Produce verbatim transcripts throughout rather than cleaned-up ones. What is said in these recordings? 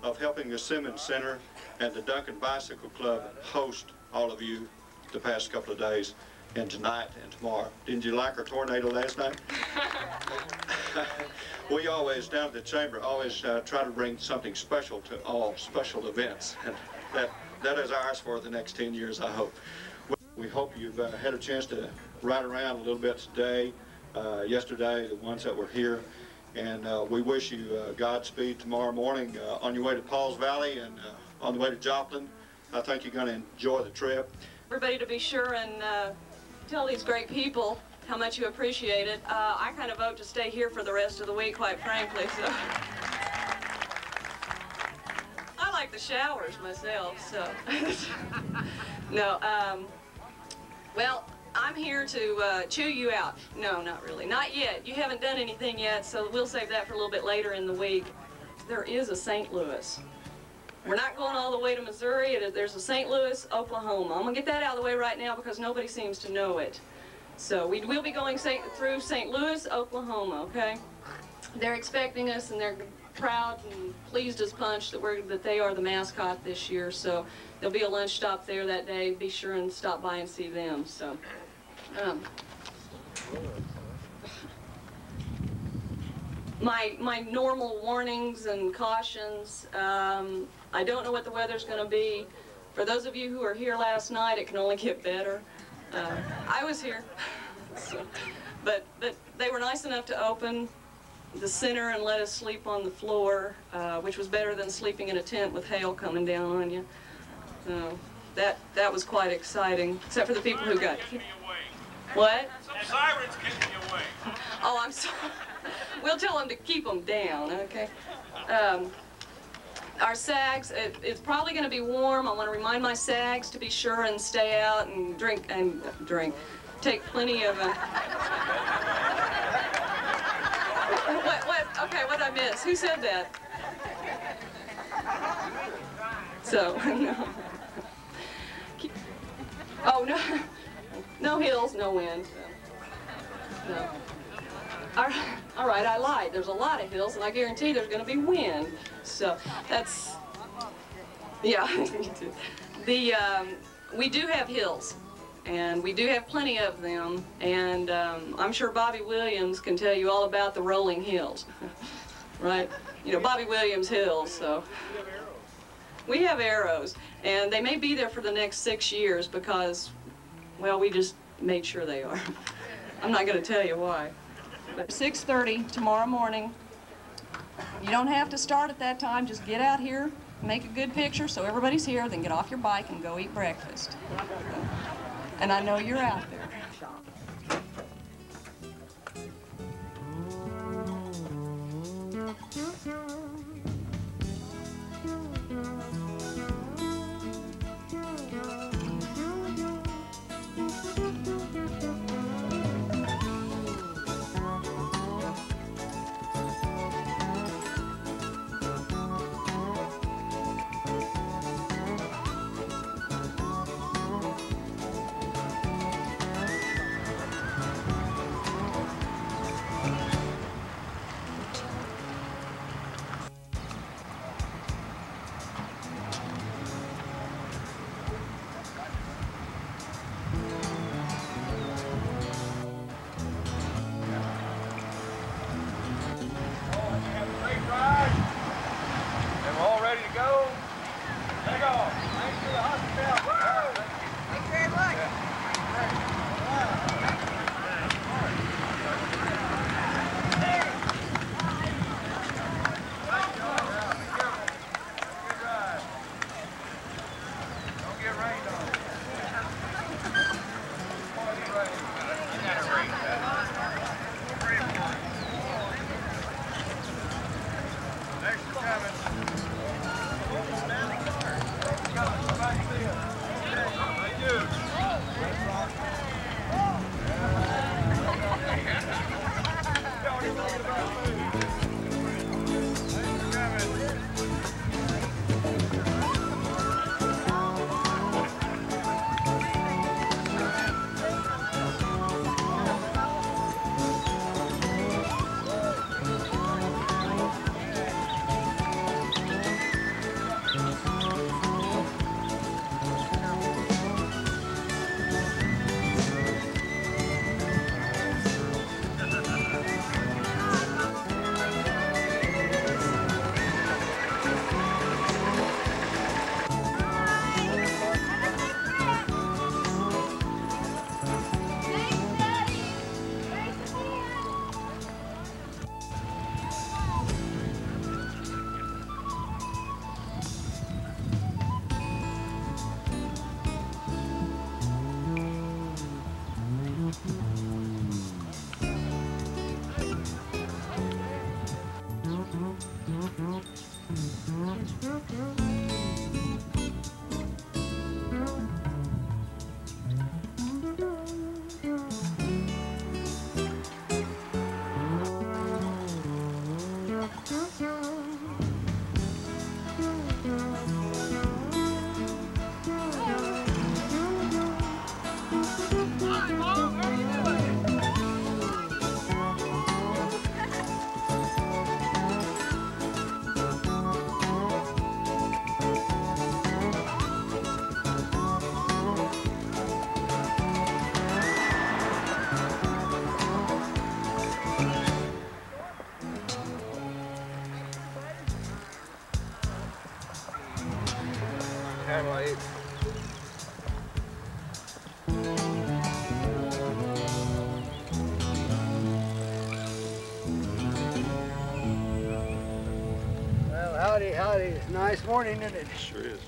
of helping the Simmons Center and the Duncan Bicycle Club host all of you the past couple of days, and tonight and tomorrow. Didn't you like our tornado last night? We always, down at the Chamber, always uh, try to bring something special to all special events, and that, that is ours for the next ten years, I hope. We hope you've uh, had a chance to ride around a little bit today, uh, yesterday, the ones that were here, and uh, we wish you uh, Godspeed tomorrow morning uh, on your way to Pauls Valley and uh, on the way to Joplin. I think you're going to enjoy the trip. Everybody to be sure and uh, tell these great people how much you appreciate it. Uh, I kind of vote to stay here for the rest of the week, quite frankly. So I like the showers myself, so. No, um, well, I'm here to uh, chew you out. No, not really. Not yet. You haven't done anything yet, so we'll save that for a little bit later in the week. There is a Saint Louis. We're not going all the way to Missouri. There's a Saint Louis, Oklahoma. I'm going to get that out of the way right now because nobody seems to know it. So we will be going Saint, through Saint Louis, Oklahoma, okay? They're expecting us, and they're proud and pleased as punch that, we're, that they are the mascot this year. So there'll be a lunch stop there that day. Be sure and stop by and see them. So, um, my, my normal warnings and cautions, um, I don't know what the weather's going to be. For those of you who were here last night, it can only get better. Uh, I was here, so, but, but they were nice enough to open the center and let us sleep on the floor, uh, which was better than sleeping in a tent with hail coming down on you. So that, that was quite exciting, except for the people who got hit. What? Some sirens getting me away. Oh, I'm sorry. We'll tell them to keep them down, okay? Um, Our SAGs, it, it's probably going to be warm. I want to remind my SAGs to be sure and stay out and drink, and uh, drink, take plenty of, uh, what, what, okay, what did I miss? Who said that? So, no. Oh, no, no hills, no wind. So, no. All right, all right, I lied. There's a lot of hills, and I guarantee there's going to be wind. So that's, yeah. the um, we do have hills, and we do have plenty of them. And um, I'm sure Bobby Williams can tell you all about the rolling hills, right? You know, Bobby Williams Hills. So we have arrows, and they may be there for the next six years because, well, we just made sure they are. I'm not going to tell you why. But six thirty tomorrow morning. You don't have to start at that time. Just get out here, make a good picture so everybody's here, then get off your bike and go eat breakfast. And I know you're out there. Howdy, howdy. Nice morning, isn't it? Sure is.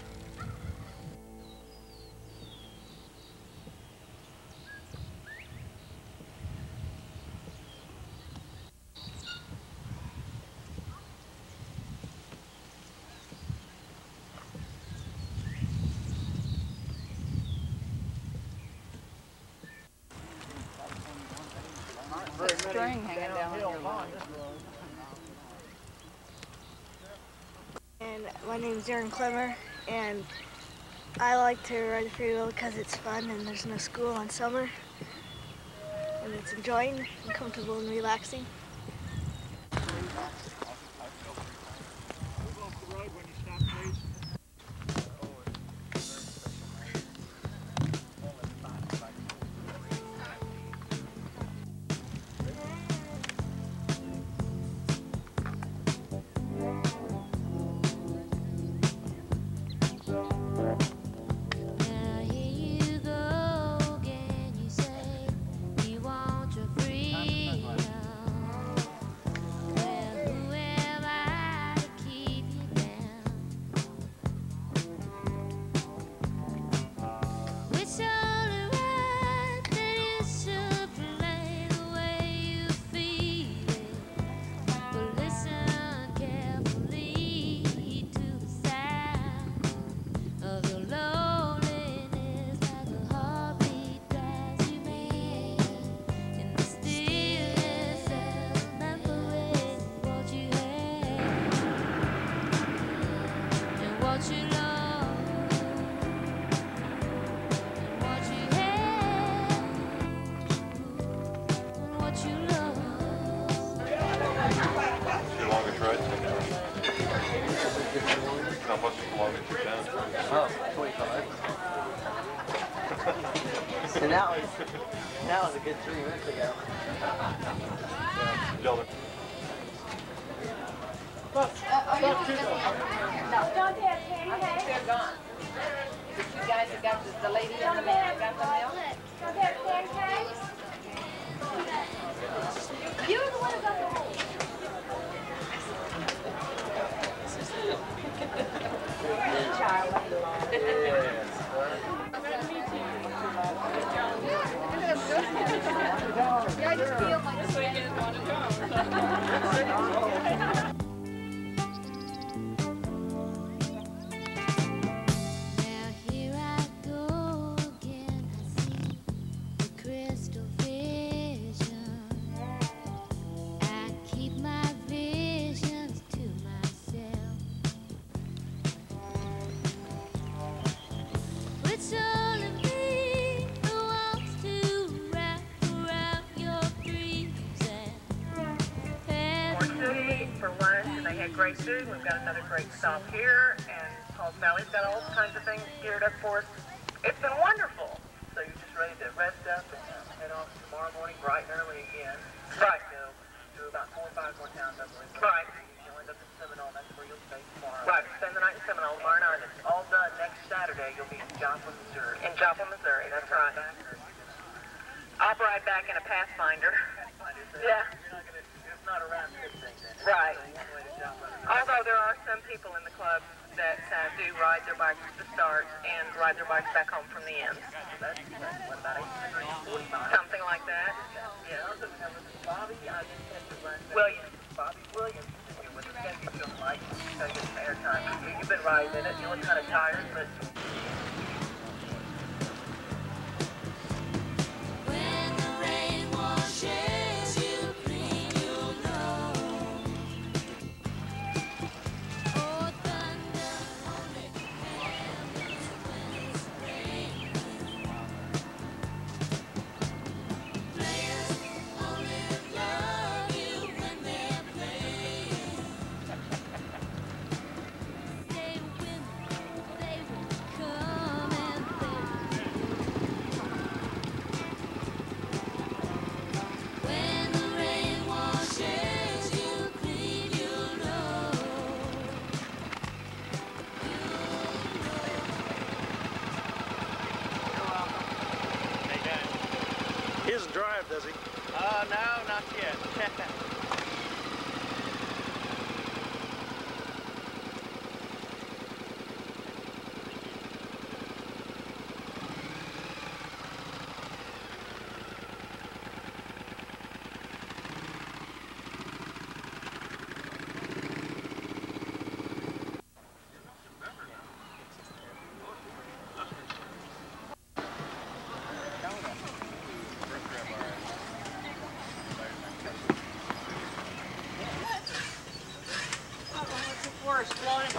String hanging down your line. And my name's Aaron Clemmer, and I like to ride the free wheel because it's fun and there's no school on summer. And it's enjoying and comfortable and relaxing. And that was, that was a good three minutes ago. Gentlemen. No, don't they have candy? I think they're gone. You guys have got the, the lady and the man have got the milk? Don't they have pancakes? You're the one who got the whole. Yeah, I just feel like this weekend want to go. For lunch, and they had great food. We've got another great stop here, and Paul's Valley's got all kinds of things geared up for us. It's been wonderful. So you're just ready to rest up and uh, head off tomorrow morning bright and early again. Right. So do about four or five more towns, I believe. Right. You'll end up in Seminole. That's where you'll stay tomorrow. Right. Spend the night in Seminole tomorrow night. It's all done next Saturday. You'll be in Joplin, Missouri. In Joplin, Missouri. That's right. I'll ride back in a Pathfinder. Yeah. It's not around fifteen. Right. Although there are some people in the club that uh, do ride their bikes to the start and ride their bikes back home from the end. That's, that's what, about eight? Something like that. Yeah. Bobby, I didn't catch it last night. Williams. Bobby Williams. With the schedule feels like you gotta get some airtime. You've been riding in it. You look kind of tired, but. When the rain washes you clean, you'll know. Oh, thunder only happens when it's raining. Players only love you when they're playing. They win, they will come and play. When the rain washes you clean, you'll know. He doesn't drive, does he? Uh, no, not yet.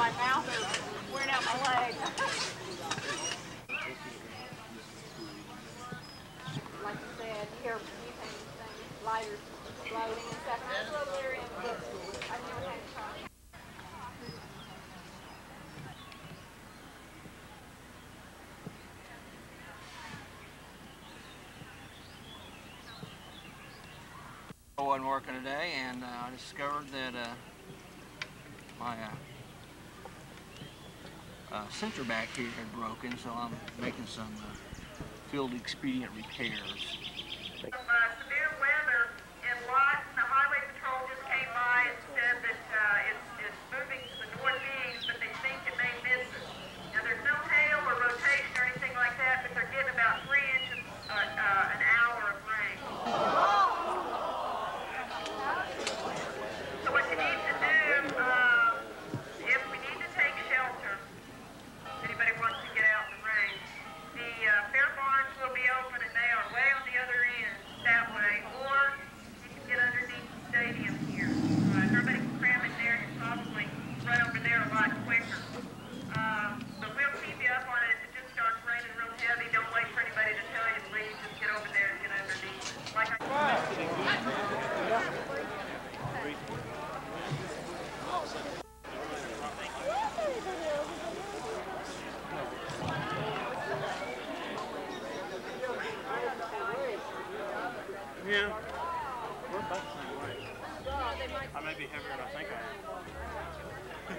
my mouth is wearing out my leg. Like you said, you hear butane things, lighters floating and stuff. And I was over there in the bookstore. I never had a try. I wasn't working today, and uh, I discovered that uh, my uh, uh, sensor back here had broken, so I'm making some uh, field expedient repairs. Uh, severe weather in Lawton, the highway patrol just came by and said that uh, it's, it's moving to the northeast, but they think it may miss it. Now there's no hail or rotation or anything like that, but they're getting about three inches uh, uh, an hour of rain. So what you need to do, uh, if we need to take shelter, if anybody wants to get out in the rain, the uh, fair barns will be open and they are way on the other end that way, or you can get underneath the stadium here. Uh, if everybody can cram in there, you can probably run over there a lot quicker. Uh, but we'll keep you up on it. If it just starts raining real heavy, don't wait for anybody to tell you to leave. Just get over there and get underneath. Like I Yeah. We're about the same weight. I may be heavier than I think I am.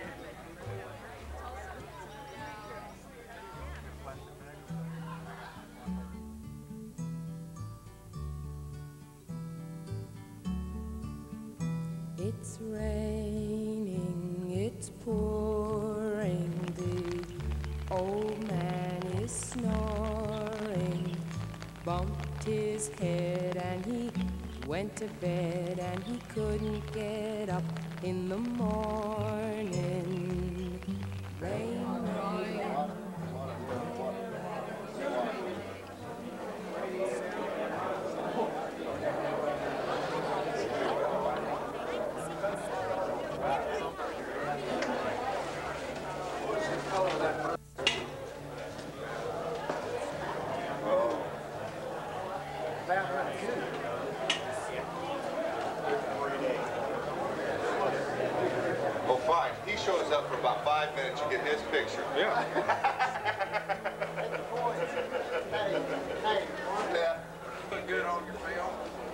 It's raining, it's pouring, the old man is snoring, bumped his head and he went to bed and he couldn't get up in the morning. Rain, rain. Well, fine. He shows up for about five minutes. You get his picture. Yeah. Yeah. Look good on your film.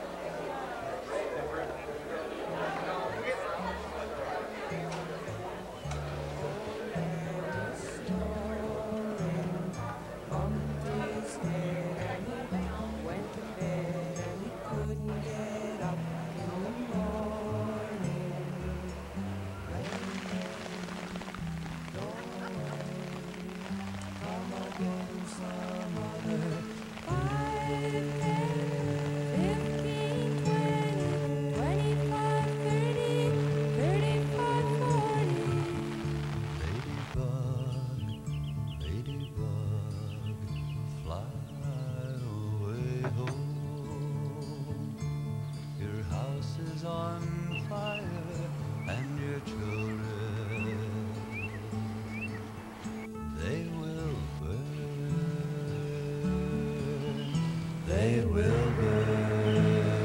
They will burn.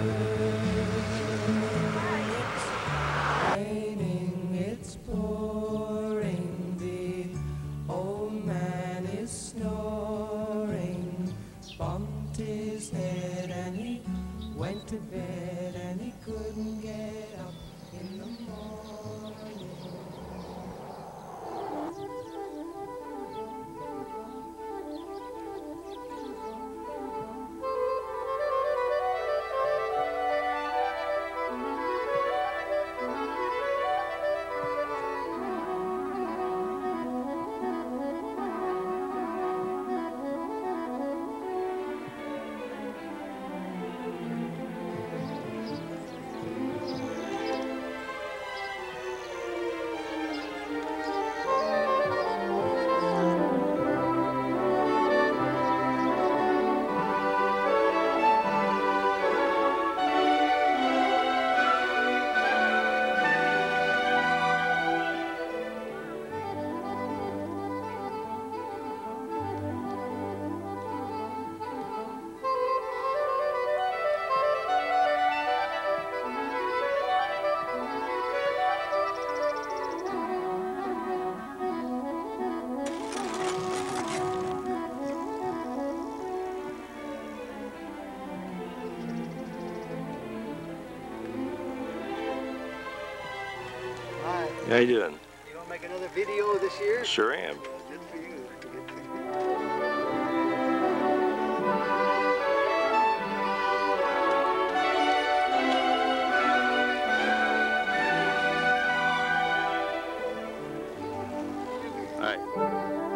It's raining, it's pouring, the old man is snoring, bumped his head and he went to bed and he couldn't get up in the morning. How you doing? You want to make another video this year? Sure am. Good for you. All right.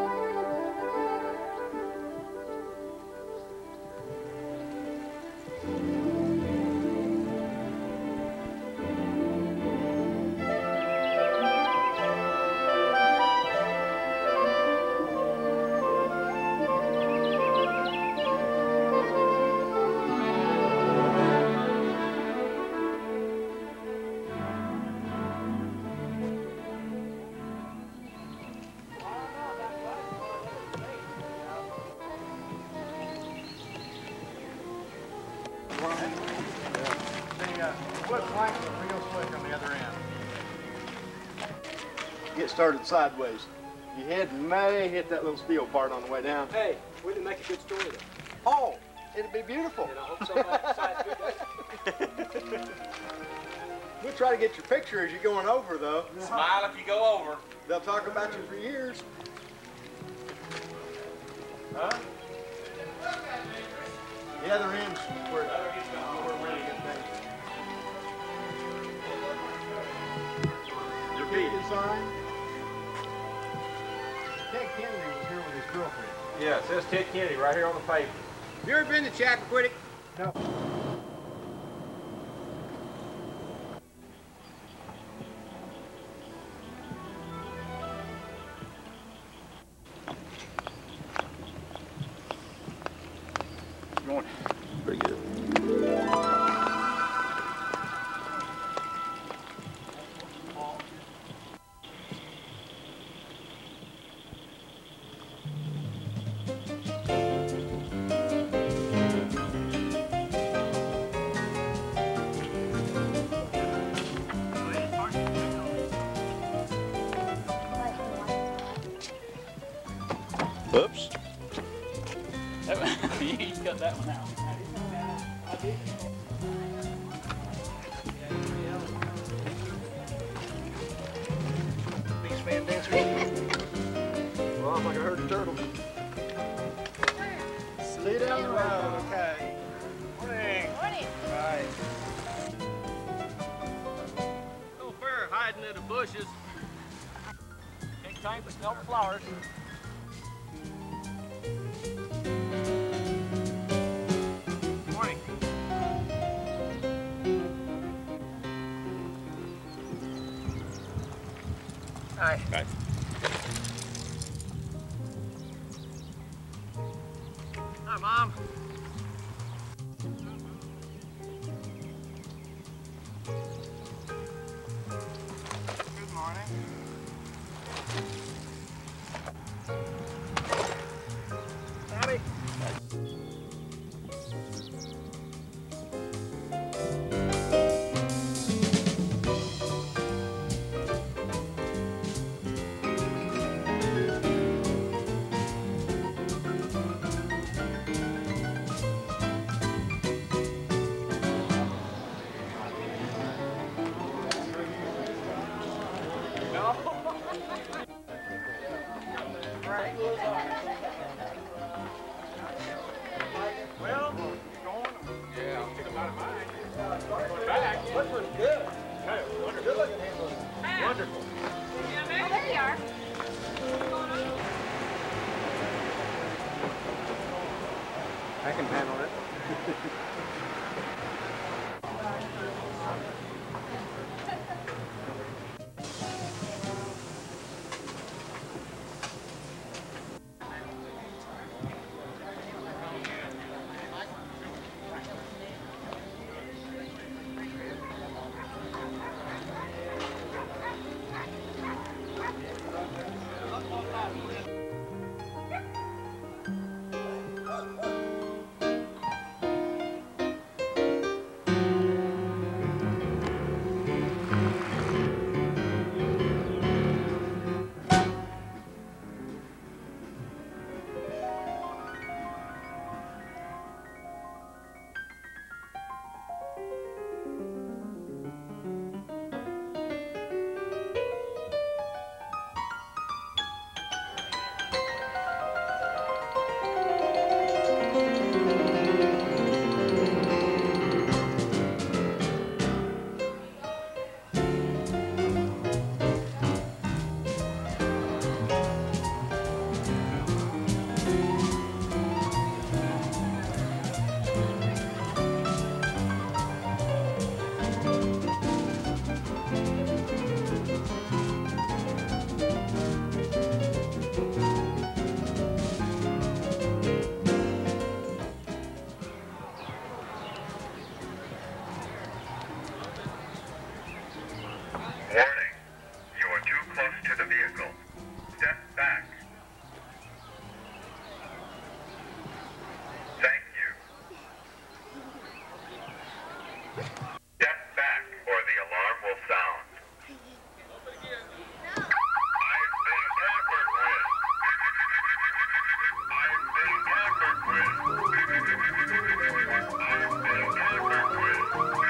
Get started sideways. Your head may hit that little steel part on the way down. Hey, we didn't make a good story though. Oh, it'd be beautiful. And I hope somebody decides good. We'll try to get your picture as you're going over, though. Smile if you go over. They'll talk about you for years. Huh? The other end's where we're ready to get things. Your feet is signed. Ted Kennedy was here with his girlfriend. Yeah, it says Ted Kennedy right here on the paper. You ever been to Chappaquiddick? No. Going. Pretty good. Oops. You cut that one out. Beast fan dancer. Well, I'm like I heard a turtle. Slow down the road, okay. Morning. Morning. Right. No fair hiding in the bushes. Ain't time to smell the flowers. Morning. Hi. Hi. Hi, Mom. Good morning. Howdy. Well, going. Yeah, I'll take a lot of mine. Going back. Looks pretty good. Okay, wonderful. Good looking handle. Wonderful. Oh, there you are. I can handle it. Warning, you are too close to the vehicle. Step back. Thank you. Step back or the alarm will sound. I've been tampered with. I've been tampered with. I've been tampered with.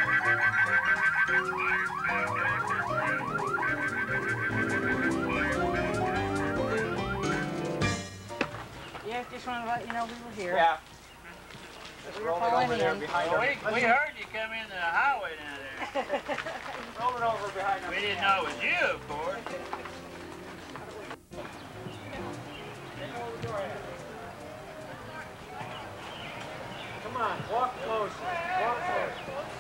Yeah, just want to let you know we were here. Yeah. We were calling in. Well, we, we heard you come in the highway down there. Roll it over behind us. We didn't know it was you, of course. Come on, walk close. Walk close.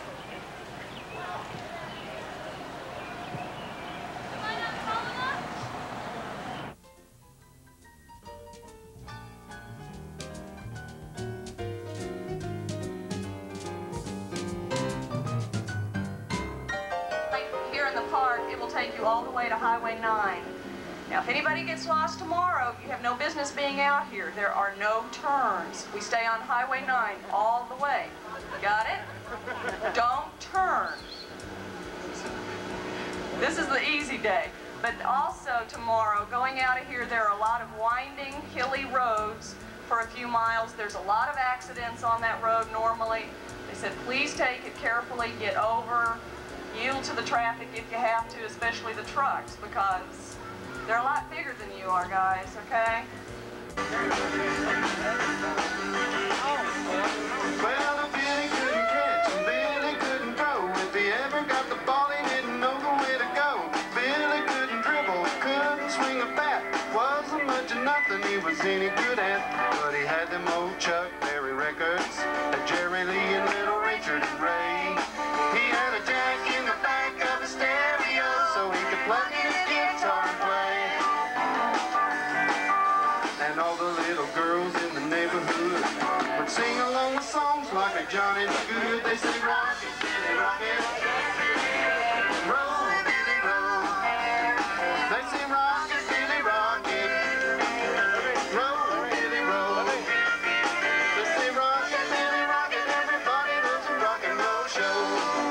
Here in the park, it will take you all the way to Highway nine. Now, if anybody gets lost tomorrow, you have no business being out here. There are no turns. We stay on Highway nine all the way. Got it? Don't turn. This is the easy day. But also tomorrow, going out of here, there are a lot of winding, hilly roads for a few miles. There's a lot of accidents on that road normally. They said, please take it carefully, get over, yield to the traffic if you have to, especially the trucks, because they're a lot bigger than you are, guys, okay? Well, Billy couldn't catch and Billy couldn't throw. If he ever got the ball, he didn't know the way to go. Billy couldn't dribble, couldn't swing a bat. Wasn't much of nothing he was any good at. But he had them old Chuck Berry records, a Jerry Lee and Little Richard and Ray. He had a jack in the back of his stereo so he could plug in his guitar and play. And all the little girls in the neighborhood would sing along with songs like a Johnny B. Good. They say, rock it, Billy, rock it. Roll, Billy, roll. They say, rock it, Billy, rock it. Roll, Billy, roll. They say, rock it, Billy, rock it. Everybody loves a rock and roll show.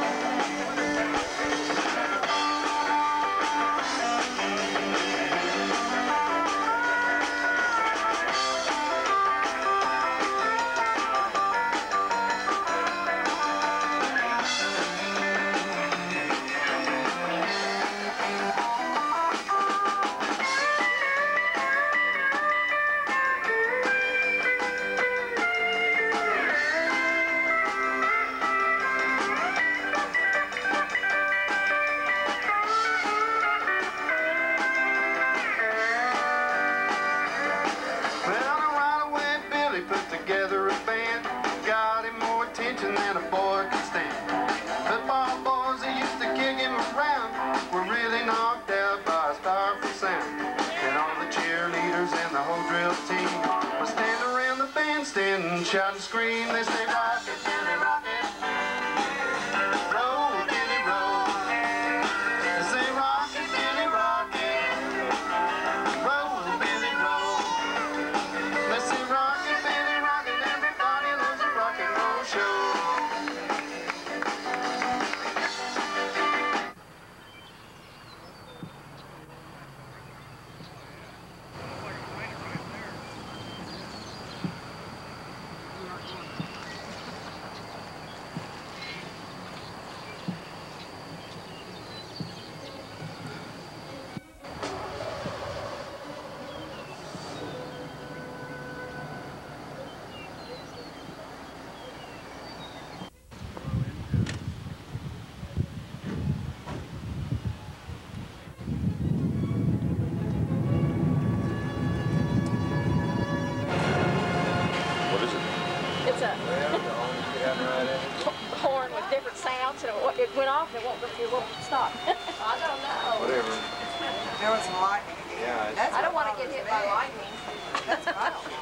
Shout and scream, they say rock it, Billy, rock it. Roll, Billy, roll. They say rock it, Billy, rock it. Roll, Billy, roll. They say rock it, Billy, rock it. Everybody loves a rock and roll show. It's a horn with different sounds, and it, it went off, and it won't, it won't stop. I don't know. Whatever. There was some lightning. Yeah. That's I don't want to get hit by lightning. That's what I don't want.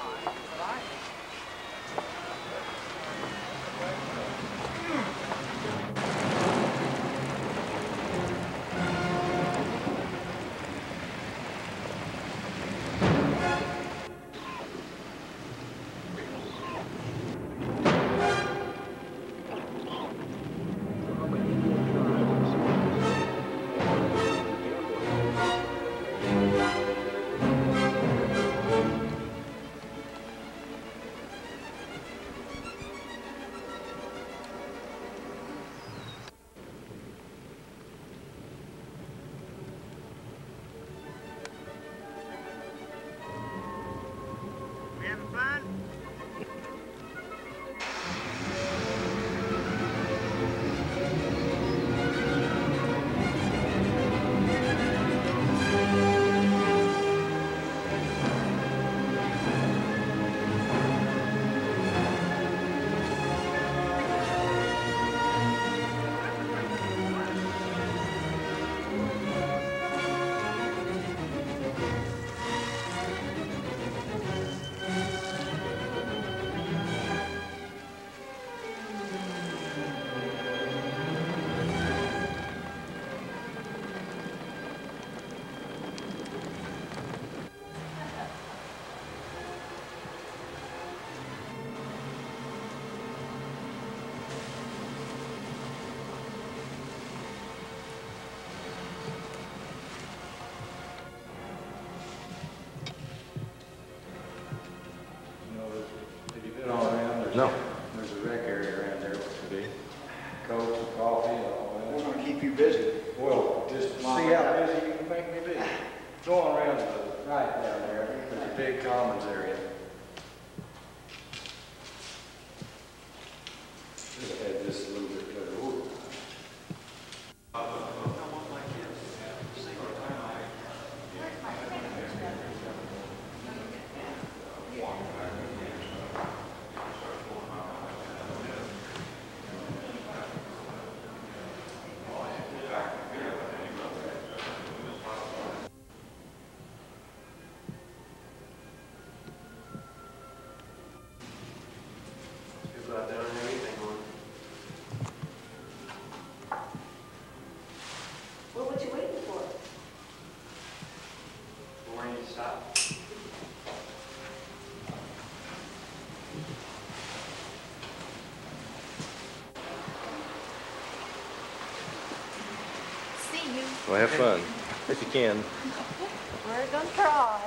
you busy. Well, just see how busy you can make me be. Going around to the right down there, there's a big commons area. Should have had this a little bit better order. What were you waiting for? Rain to stop. See you. Well, have fun, if you can. We're gonna try.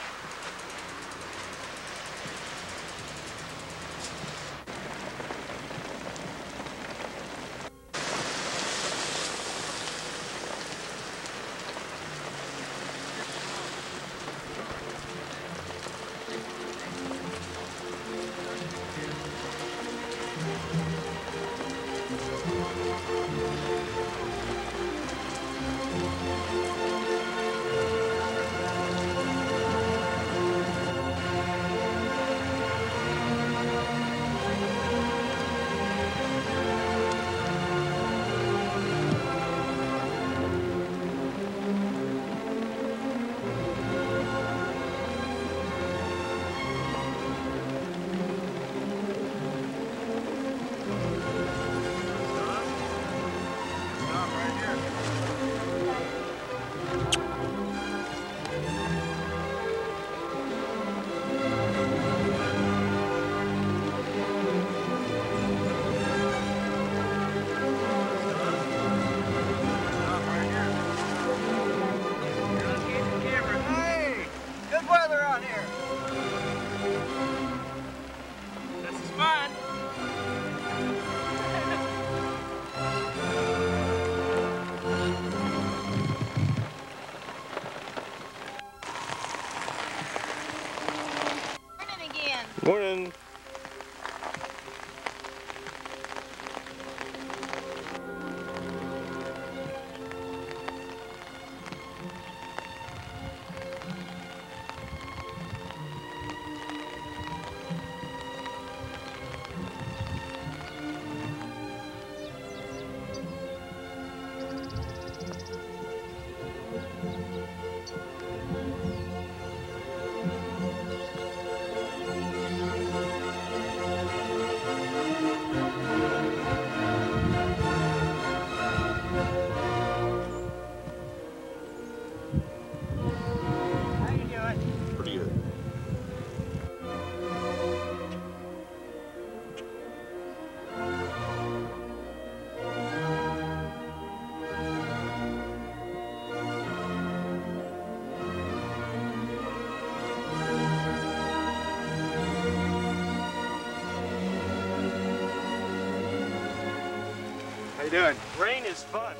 Hey, good weather out here. This is fun. Morning again. Morning. How you doing? Pretty good. How you doing? Rain is fun.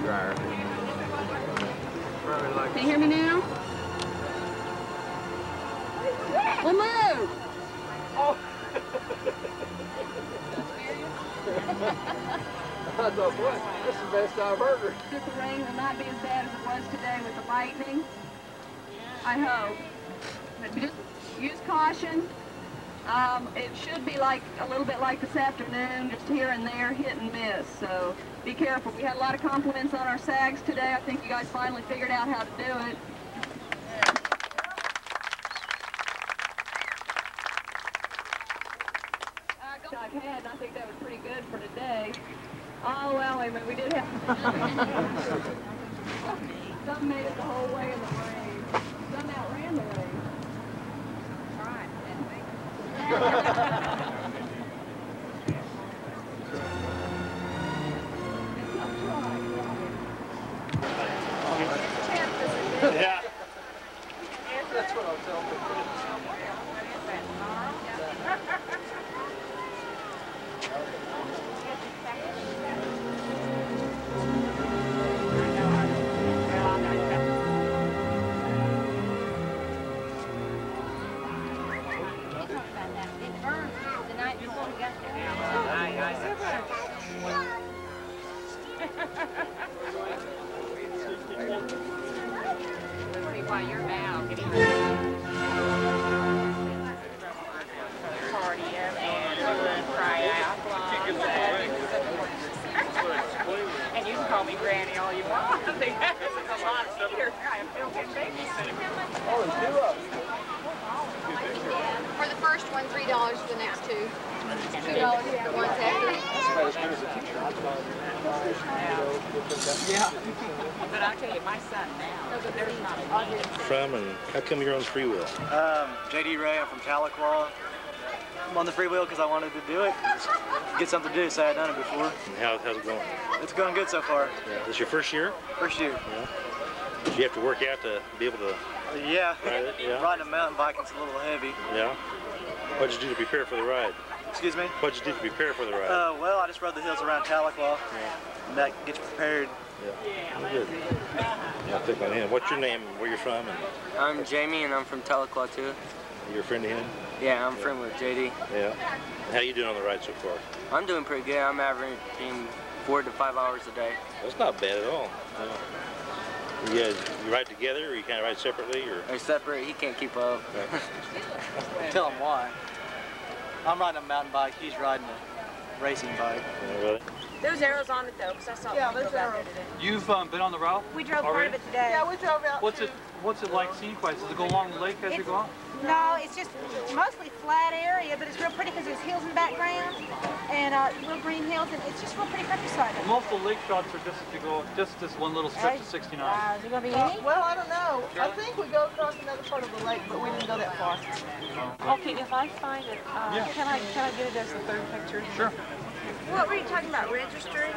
dryer. Probably like Can you hear me now? Well, move! Oh! I thought, boy, this is the best I've heard her. The rain will not be as bad as it was today with the lightning. I hope. But just use caution. Um, it should be like a little bit like this afternoon, just here and there, hit and miss. So be careful. We had a lot of compliments on our sags today. I think you guys finally figured out how to do it. I've had, and I think that was pretty good for today. Oh, well, wait a minute, we did have... Some made it the whole way in the rain. Some outran the rain. All right, Yeah. That's what I'll tell them. While you're out, getting party and cry out. And you can call me Granny all you want. There's a lot of here. I am built-in babysitting. Oh, there's two of them. For the first one, three dollars for the next two. Two dollars for the ones after. Yeah. But I'll tell you, my son now, there's not a need. From and how come you're on the free wheel? Um, J D Ray, I'm from Tahlequah. I'm on the free wheel because I wanted to do it. Get something to do, say I'd done it before. And how, how's it going? It's going good so far. Yeah. This your first year? First year. Yeah. Did you have to work out to be able to Uh, yeah. ride it? Yeah. Riding a mountain bike is a little heavy. Yeah. What'd you do to prepare for the ride? Excuse me? What'd you do to prepare for the ride? Uh, well, I just rode the hills around Tahlequah. Yeah. And that gets you prepared. Yeah. Good. Yeah, I'll click on him. What's your name and where you're from? And I'm Jamie, and I'm from Tahlequah, too. you're a friend of him? Yeah, I'm friend with J D. Yeah. How you doing on the ride so far? I'm doing pretty good. I'm averaging four to five hours a day. That's not bad at all. No. You guys, you ride together, or you kind of ride separately, or? They're separate. He can't keep up. Tell him why. I'm riding a mountain bike. He's riding a racing bike. Yeah, really? There's arrows on it, though, because I saw Yeah, them there's go back arrows. there today. You've um, been on the route? We drove already? part of it today. Yeah, we drove out. What's to, it What's it like scenic-wise? Does it go along the lake as you go on? No, it's just it's mostly flat area, but it's real pretty because there's hills in the background and uh, real green hills, and it's just real pretty countryside. Well, most of the lake shots are just as you go, just this one little stretch of sixty-nine. Wow, is it going to be uh, any? well, I don't know. I think we go across another part of the lake, but we didn't go that far. Okay, if I find it, uh, Yeah. can I can I get it as the third picture? Sure. What were you talking about, registering?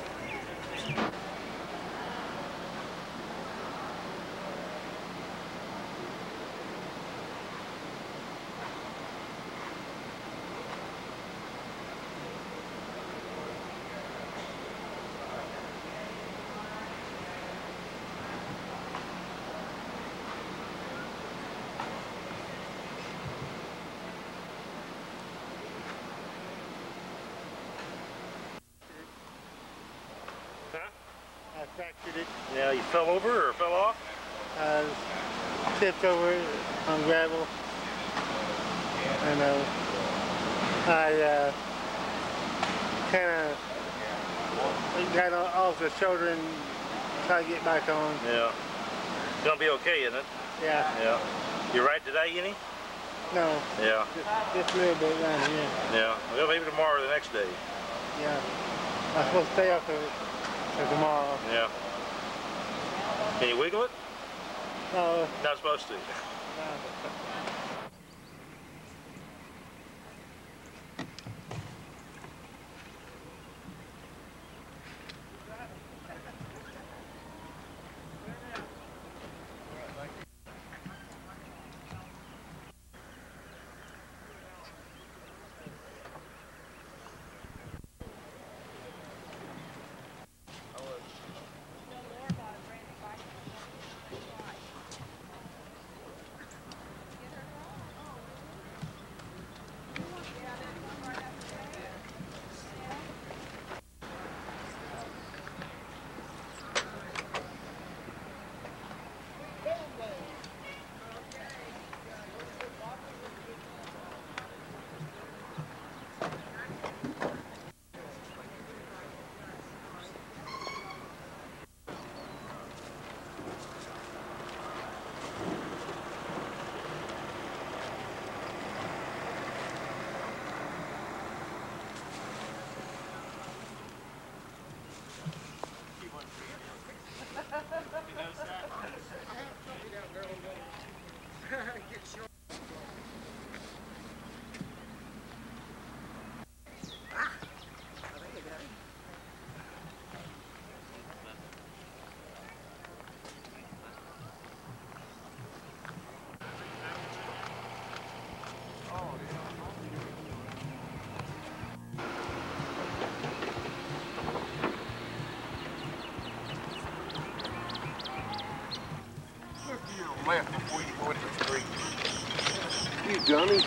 I fractured it. Yeah, you fell over or fell off? I tipped over it on gravel. And uh, I uh, kind of got off the shoulder and tried to get back on. Yeah. It's gonna be okay, isn't it? Yeah. Yeah. You ride today, any? No. Yeah. Just, just a little bit around here. Yeah. Well, maybe tomorrow or the next day. Yeah. I'm supposed to stay up till, till tomorrow. Yeah. Can you wiggle it? No. Not supposed to. No. left before you go into the street. You dummy.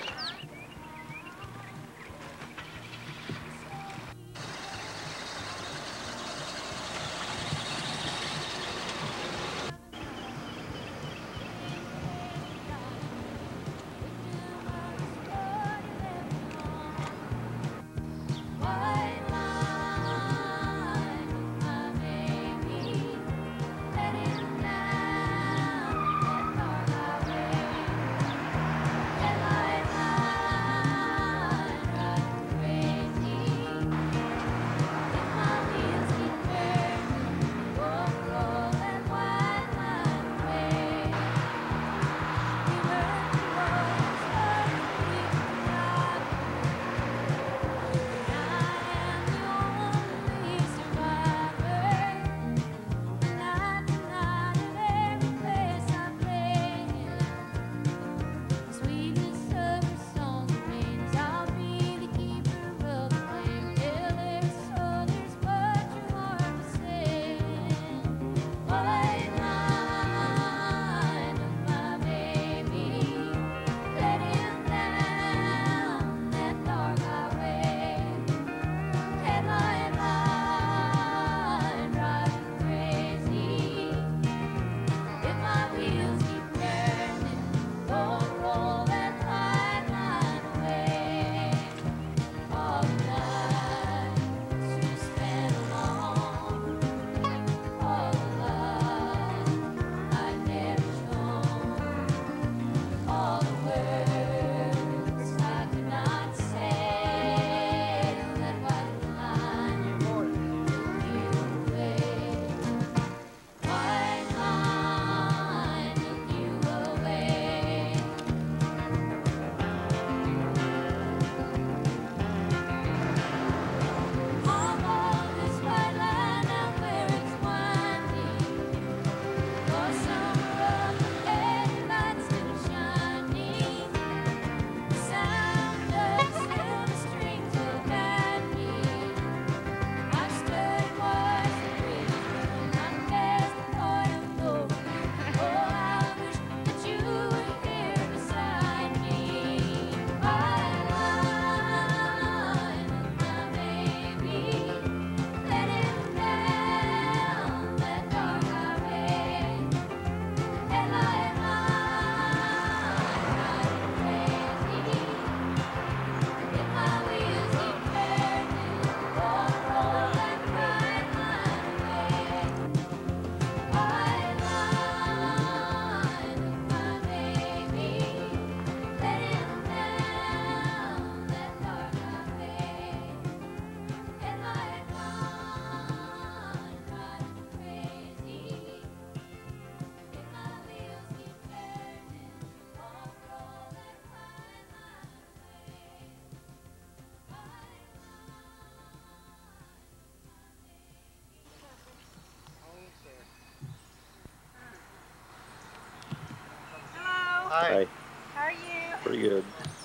Hi. How are you? Pretty good.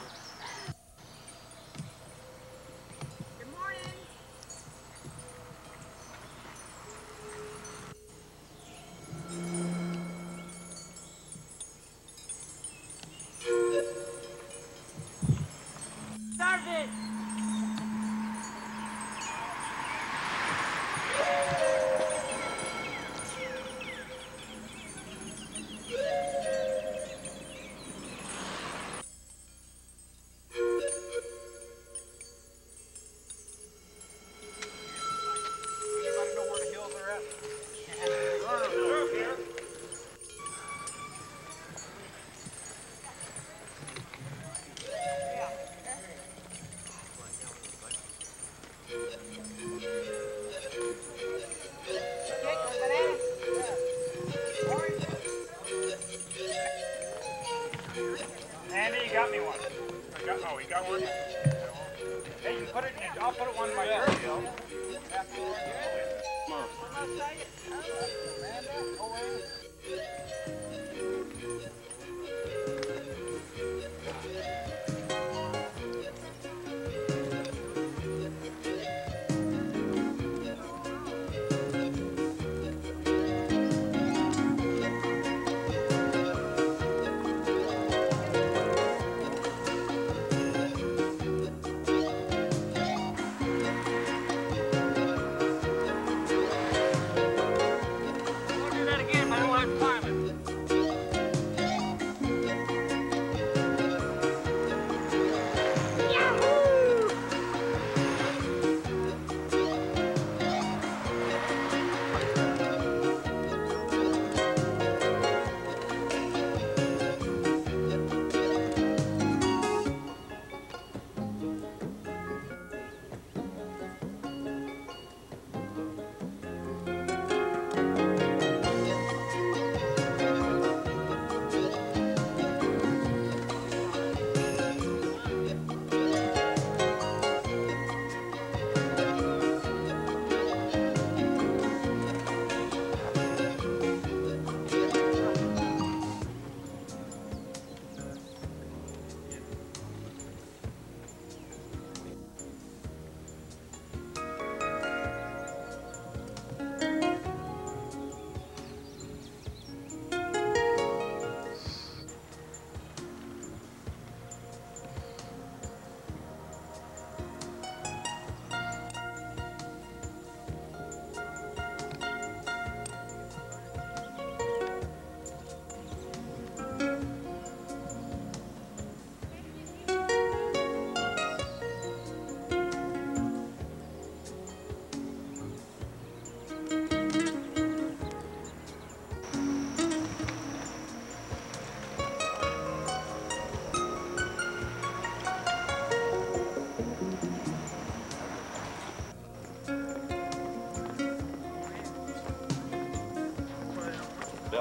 Good morning. Start it. Andy, you got me one. I got, oh, you got one? Hey, you put it in, I'll put it one in my dirt hill.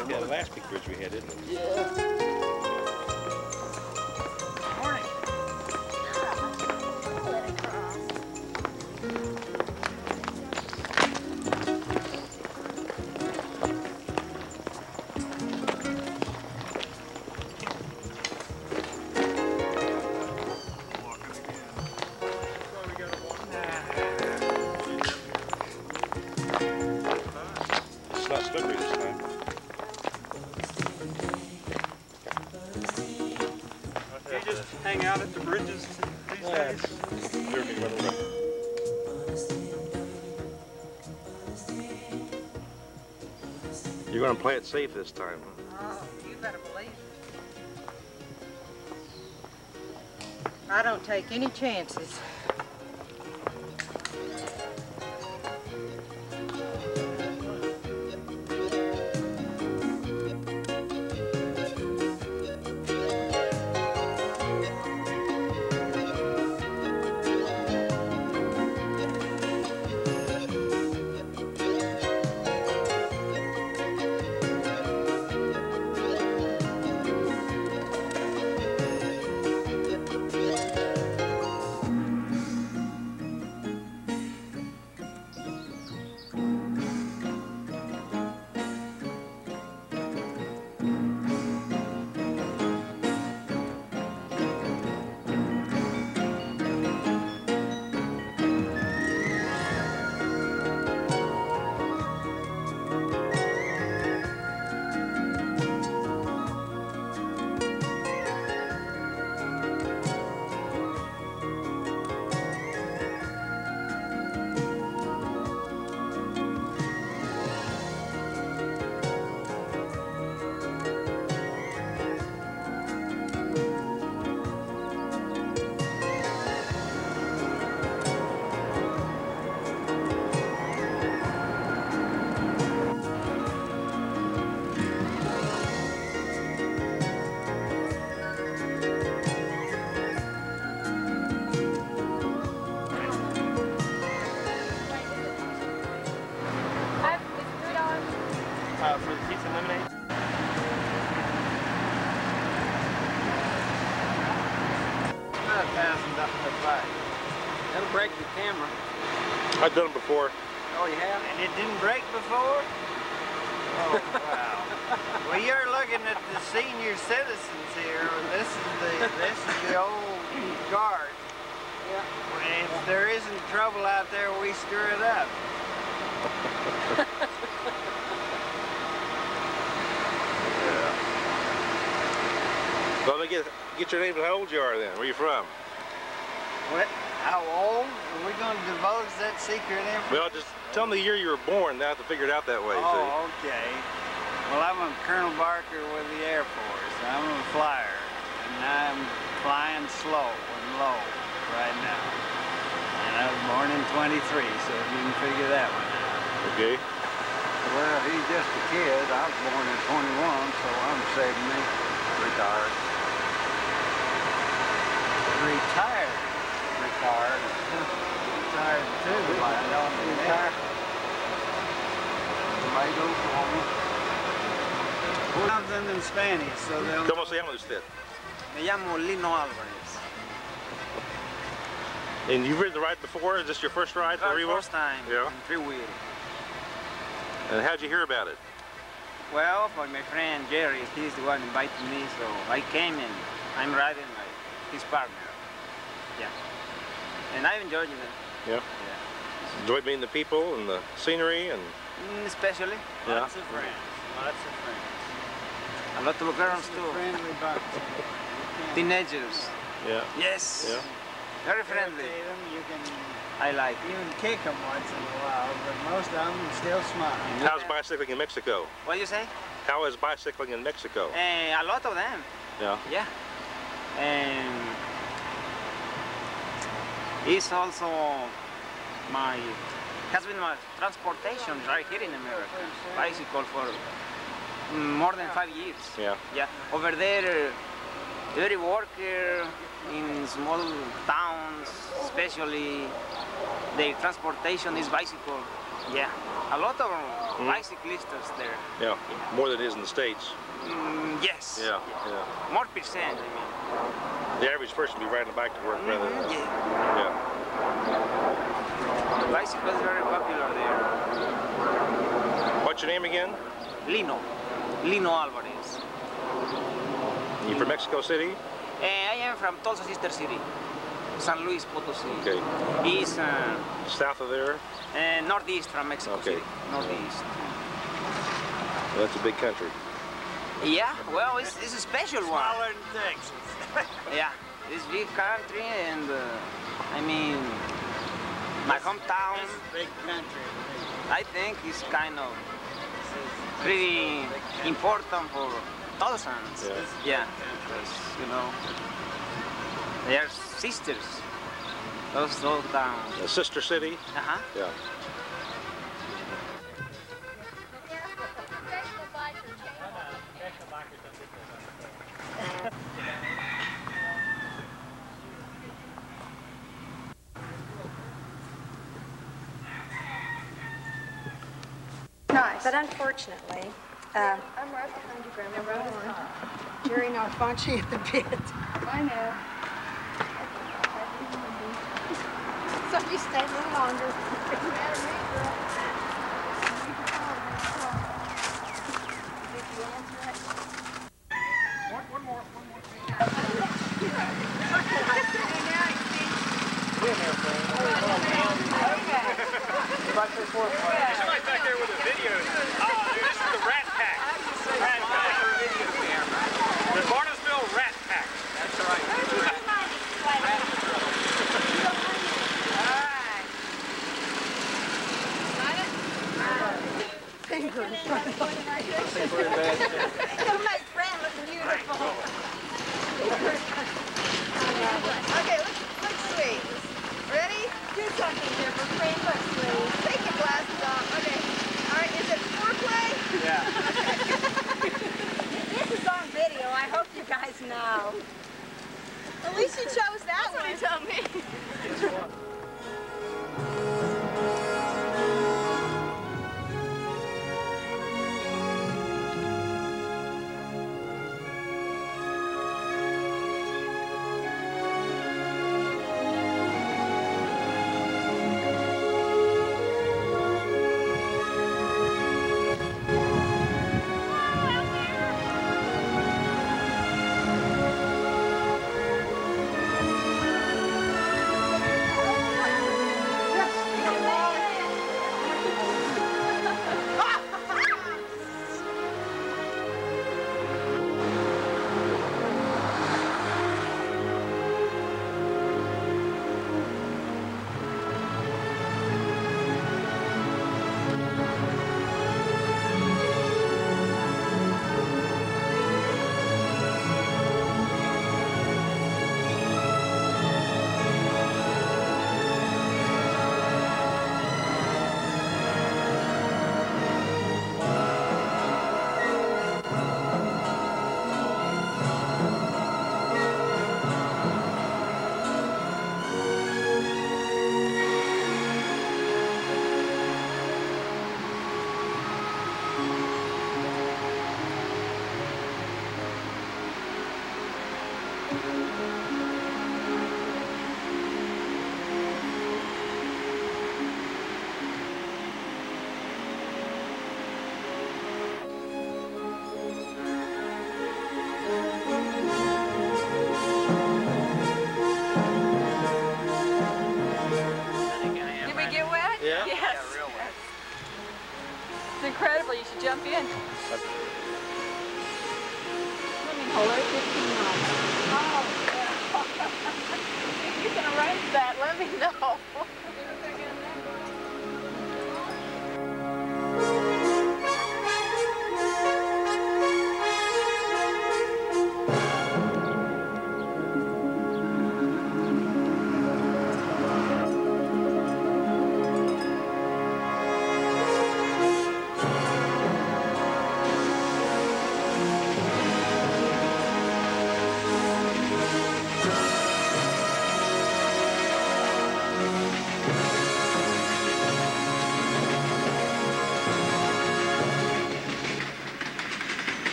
like that last big bridge we had, didn't it? Yeah. It's not slippery this time. Do you just hang out at the bridges these Yeah, days? it's very good weather. You're going to play it safe this time, huh? Oh, you better believe it. I don't take any chances. Uh, for the pizza and lemonade? About a thousand dollars flag. That'll break the camera. I've done it before. Oh, you have? And it didn't break before? Oh, wow. Well, you're looking at the senior citizens here. This is the this is the old guard. Yeah. If there isn't trouble out there, we stir it up. Well, let me get, get your name and how old you are then. Where you from? What? How old? Are we going to divulge that secret information? Well, just tell them the year you were born. Now I have to figure it out that way, Oh, see? okay. Well, I'm a Colonel Barker with the Air Force. I'm a flyer, and I'm flying slow and low right now. And I was born in twenty-three, so if you can figure that one out. Okay. Well, he's just a kid. I was born in twenty-one, so I'm seventy. Retired. Retired. Retired. Retired too. I don't retire. Tomato for me. Something in Spanish, so they'll... ¿Cómo se llama usted? Me llamo Lino Alvarez. And you've ridden the ride before? Is this your first ride for Revo? First time. Yeah. In three-wheel. And how'd you hear about it? Well, for my friend Jerry, he's the one invited me, so I came and I'm riding like his partner. Yeah. And I've enjoyed it. Yeah. Yeah. Enjoyed meeting the people and the scenery and... Mm, especially. Yeah. Lots of friends. Lots of friends. A lot of girls too. Friendly bunch. Teenagers. Yeah. Yes. Yeah. Very friendly. You can I like it. even kick them once in a while, but most of them still smile. How's bicycling in Mexico? What do you say? How is bicycling in Mexico? Uh, a lot of them. Yeah. Yeah. And it's also my has been my transportation right here in America. Bicycle for more than five years. Yeah. Yeah. Over there, every worker in small towns, especially, their transportation is bicycle. Yeah, a lot of Mhm. bicyclists there. Yeah, more than it is in the States. Mm, yes. Yeah, yeah. More percent, I mean. The average person would be riding a bike to work rather than... Mhm, Yeah. The bicycle is very popular there. What's your name again? Lino. Lino Alvarez. You from Mexico City? Uh, I am from Tulsa Sister City, San Luis Potosí. Okay. East, uh, South of there? uh, northeast from Mexico Okay. City. Northeast. Well, that's a big country. Yeah, well, it's, it's a special one. Smaller than Texas. Yeah, it's big country and, uh, I mean, my hometown, Big country. I think is kind of pretty important for Tulsans. Yeah. Yeah, because, you know, they are sisters. Those those towns. A sister city? Uh-huh. Yeah. Nice. But unfortunately, uh, I'm right behind you, Grandma. Right on. Jerry and Alfonso at the pit. I know. So you stay a little longer. One, one more, one more. Somebody back there with a video. Ah, dude, this is the Rat Pack. Rat Pack. The Barnesville Rat Pack. That's right. Fingers. It'll make Fran look beautiful. Okay, look, look sweet. Ready? Do something different. Fran, look sweet. Take your glasses off. Okay. All right, is it foreplay? Yeah. This is on video. I hope you guys know. At least you chose that one. That's what he told me. Did we get wet? Yeah. Yes. Yeah, real wet. It's incredible. You should jump in. Let me hold it. fifteen miles. Oh, if you can arrange that, let me know.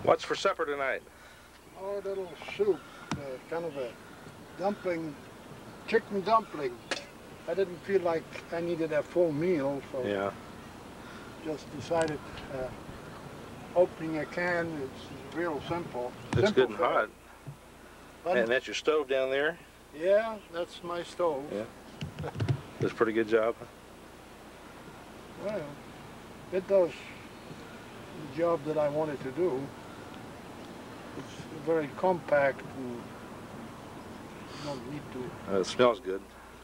What's for supper tonight? Oh, a little soup, uh, kind of a dumpling, chicken dumpling. I didn't feel like I needed a full meal, so Yeah. just decided uh, opening a can is real simple. It's simple good and hot. But- And that's your stove down there? Yeah, that's my stove. Yeah. Does a pretty good job. Well, it does the job that I wanted to do. It's very compact and you don't need to. Uh, it smells good.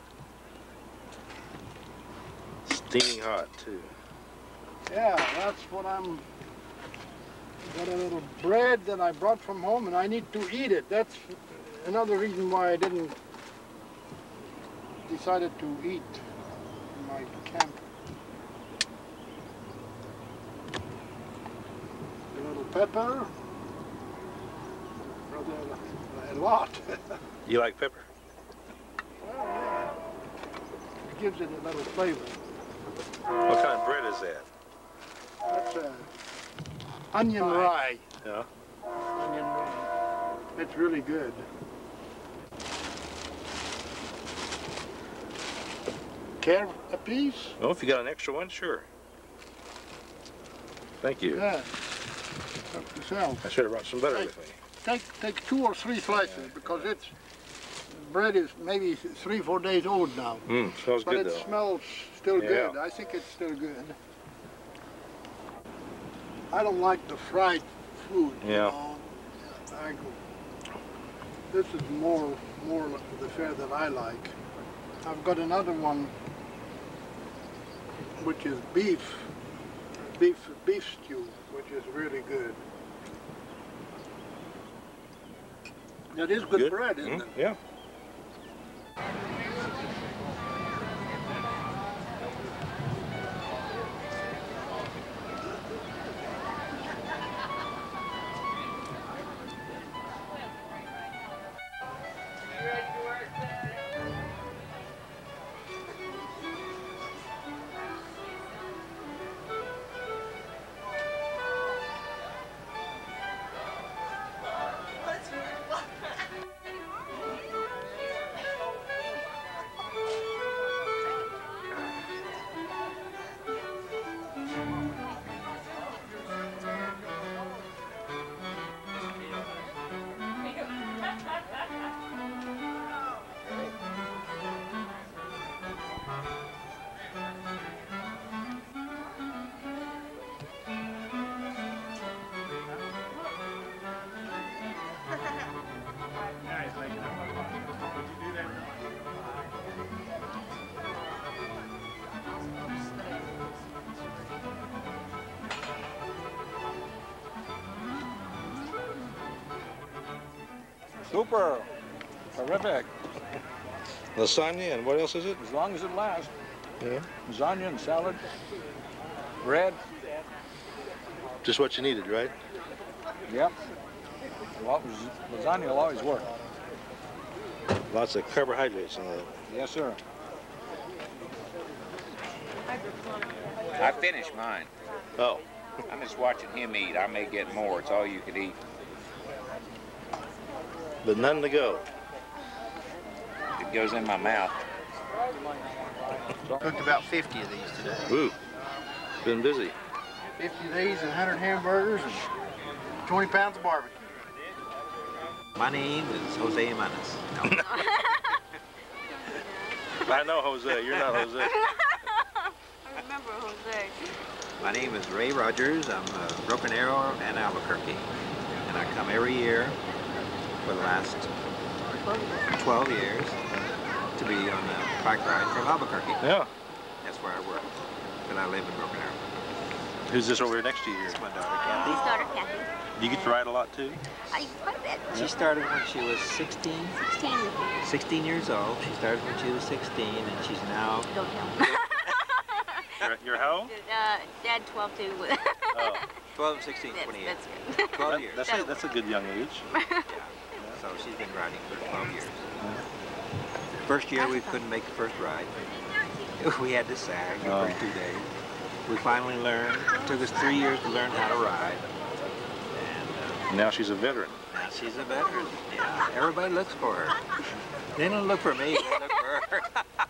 Steaming hot, too. Yeah, that's what I'm. Got a little bread that I brought from home and I need to eat it. That's another reason why I didn't decided to eat in my camp. A little pepper. Rather a lot. You like pepper? Well, yeah. It gives it a little flavor. What kind of bread is that? That's a onion rye. Yeah. Onion rye. It's really good. Care a piece? Oh, if you got an extra one, sure. Thank you. Yeah. Help yourself. I should have brought some butter Take- with me. Take take two or three slices because it's bread is maybe three four days old now. Mmm, smells but good it though. smells still Yeah. good. I think it's still good. I don't like the fried food. you Yeah. know. I go. This is more more the fare that I like. I've got another one, which is beef, beef beef stew, which is really good. That is good, bread, isn't Mm, it? Yeah. Super. Terrific. Lasagna and what else is it? As long as it lasts. Yeah. Lasagna and salad. Bread. Just what you needed, right? Yep. Well, lasagna will always work. Lots of carbohydrates in that. Yes, sir. I finished mine. Oh. I'm just watching him eat. I may get more. It's all you could eat. But none to go. It goes in my mouth. Cooked about fifty of these today. Ooh. Been busy. fifty of these and one hundred hamburgers and twenty pounds of barbecue. My name is Jose Imanes. No. I know Jose. You're not Jose. I remember Jose. My name is Ray Rogers. I'm uh, Broken Arrow and Albuquerque. And I come every year for the last twelve years to be on the bike ride from Albuquerque. Yeah. That's where I work. But I live in Broken Arrow. Who's this over here next to you here? That's my daughter, Kathy. His daughter, Kathy. Do you get to ride a lot too? I quite a bit. She started when she was sixteen. sixteen. sixteen years old. She started when she was sixteen, and she's now... Don't tell. You're, you're how old? Uh, Dad, twelve too. Oh. twelve, sixteen, That's- twenty-eight. that's good. twelve That- years. That's a, that's a good young age. Yeah. So she's been riding for twelve years. First year we couldn't make the first ride. We had to sag the Oh. first two days. We finally learned. It took us three years to learn how to ride. And uh, Now she's a veteran. Now she's a veteran. Yeah. Everybody looks for her. They don't look for me. They look for her.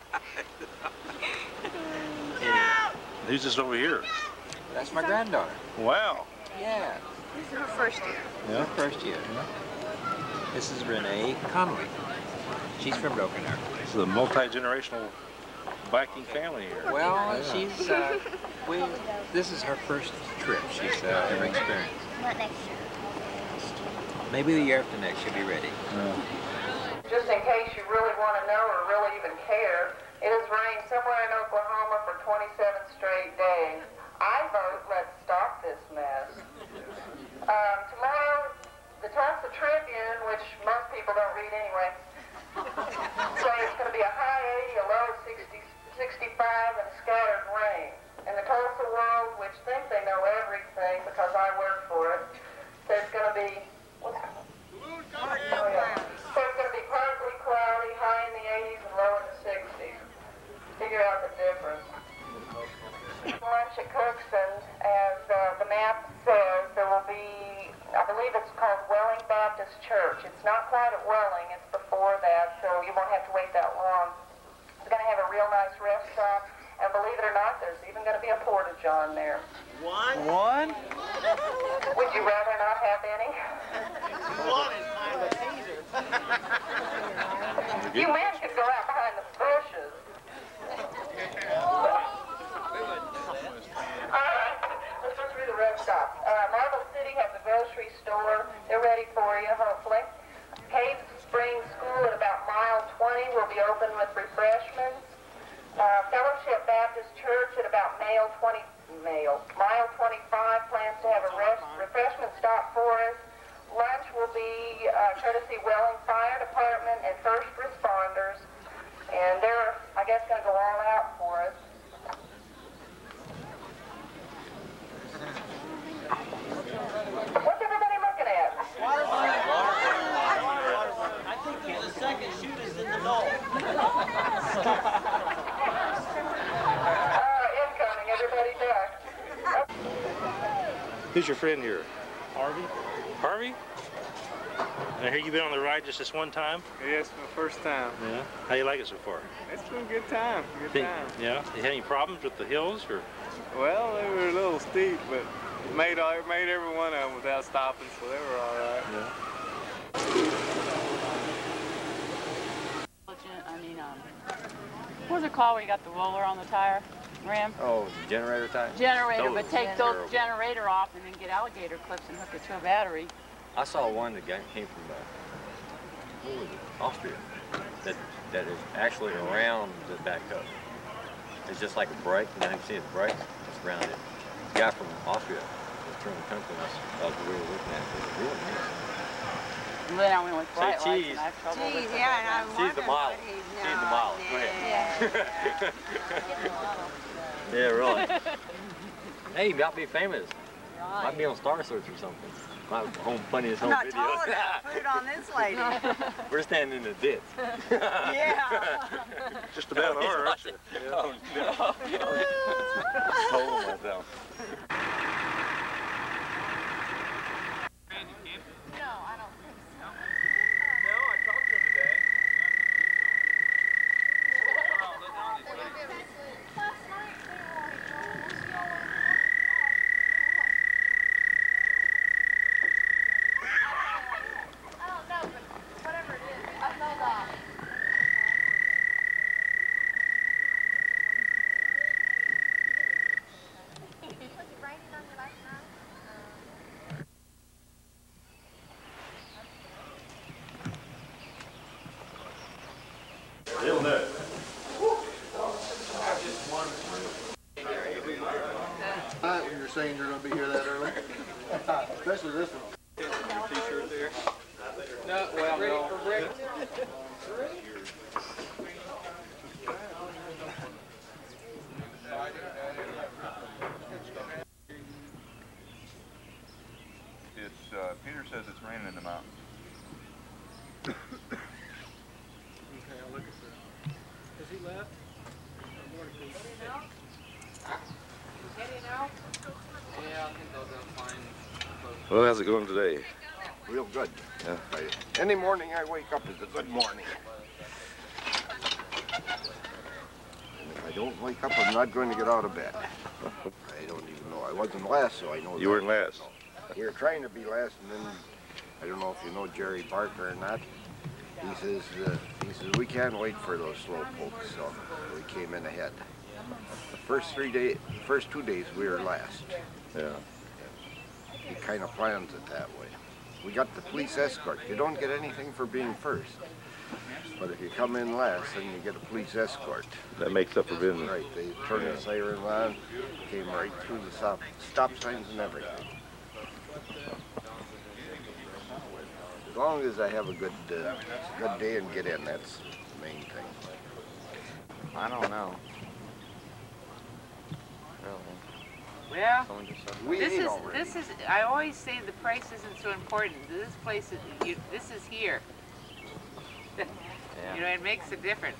Yeah. Who's this over here? That's my granddaughter. Wow. Yeah. This is her first year. Yeah. First year. This is Renee Connolly. She's from Broken Arrow. This is a multi-generational Viking family here. Well, Yeah. she's, uh, we, this is her first trip she's uh, ever experienced. What next year? Maybe the year after next she'll be ready. Yeah. Just in case you really want to know or really even care, it has rained somewhere in Oklahoma for twenty-seven straight days. I vote let's stop this mess. Um, tomorrow, the Tulsa Tribune, which most people don't read anyway, say it's going to be a high eighty, a low sixty, sixty-five, and scattered rain. And the Tulsa World, which think they know everything because I work for it, says it's going to be, what's it? Oh, yeah. So it's going to be partly cloudy, high in the eighties and low in the sixties. Figure out the difference. Lunch at Cookson, as uh, the map says, there will be, I believe it's called Welling Baptist Church. It's not quite at Welling, it's before that, so you won't have to wait that long. It's going to have a real nice rest stop, and believe it or not, there's even going to be a porta-john there. One? One? Would you rather not have any? One is kind of a teaser. You men could go out behind the bushes. Alright, let's go through the rest stops. Uh, Marble City has a grocery store. They're ready for you, hopefully. Cave Springs School at about mile twenty will be open with refreshments. Uh, Fellowship Baptist Church at about mile twenty, mile, mile twenty-five plans to have a rest, refreshment stop for us. Lunch will be uh, courtesy Welling Fire Department and first responders. And they're, I guess, going to go all out for us. What's everybody looking at? Water I think the second shoot is in the goal. Uh, incoming, everybody back. Who's your friend here? Harvey. Harvey? And I hear you've been on the ride just this one time? Yes, my first time. Yeah. How you like it so far? It's been a good time. Good Think- time. Yeah. You had any problems with the hills or? Well, they were a little steep, but it made all, it made every one of them without stopping, so they were all right. Yeah. I mean, um, what was it called where you got the roller on the tire rim? Oh, the generator type? Generator, Those but are take terrible. those generator off and then get alligator clips and hook it to a battery. I saw one that got- came from uh, what was it? Austria. That that is actually around the back up. It's just like a brake. You know, you can see it's brake. It's around it. The guy from Austria was from the country I was we were looking at. It was really neat. And then I went with Say bright lights cheese. and I have trouble Cheese, with yeah, and I'm She's the wondering model. what he's She's the no, model. Go ahead. Yeah, really. Hey, you got to be famous. Right. Might be on Star Search or something. My home funniest I'm home not video. tall enough. Put it on this lady. We're standing in the ditch. Yeah. Just about are, aren't you? Oh, no. Hold myself. Real nut. You're saying you're going to be here that early? Especially this one. T-shirt there. No, well, ready for breakfast. It's, uh, Peter says it's raining in the mountains. Okay, I'll look at that. Has he left? Yeah, I think they'll go find. Well, how's it going today? real good. Yeah. I, any morning I wake up is a good morning. And if I don't wake up, I'm not going to get out of bed. I don't even know. I wasn't last, so I know You that. weren't last. We were trying to be last, and then, I don't know if you know Jerry Barker or not. He says, uh, he says, we can't wait for those slow pokes, so we came in ahead. The first three days, first two days, we were last. Yeah. He kind of plans it that way. We got the police escort. You don't get anything for being first. But if you come in last, then you get a police escort. That makes up for business. Right. They turned the sirens on, came right through the stop, stop signs and everything. As long as I have a good, uh, good day and get in, that's the main thing. I don't know. Really. Well, We this ate is already. this is. I always say the price isn't so important. This place is. You, this is here. You know, it makes a difference.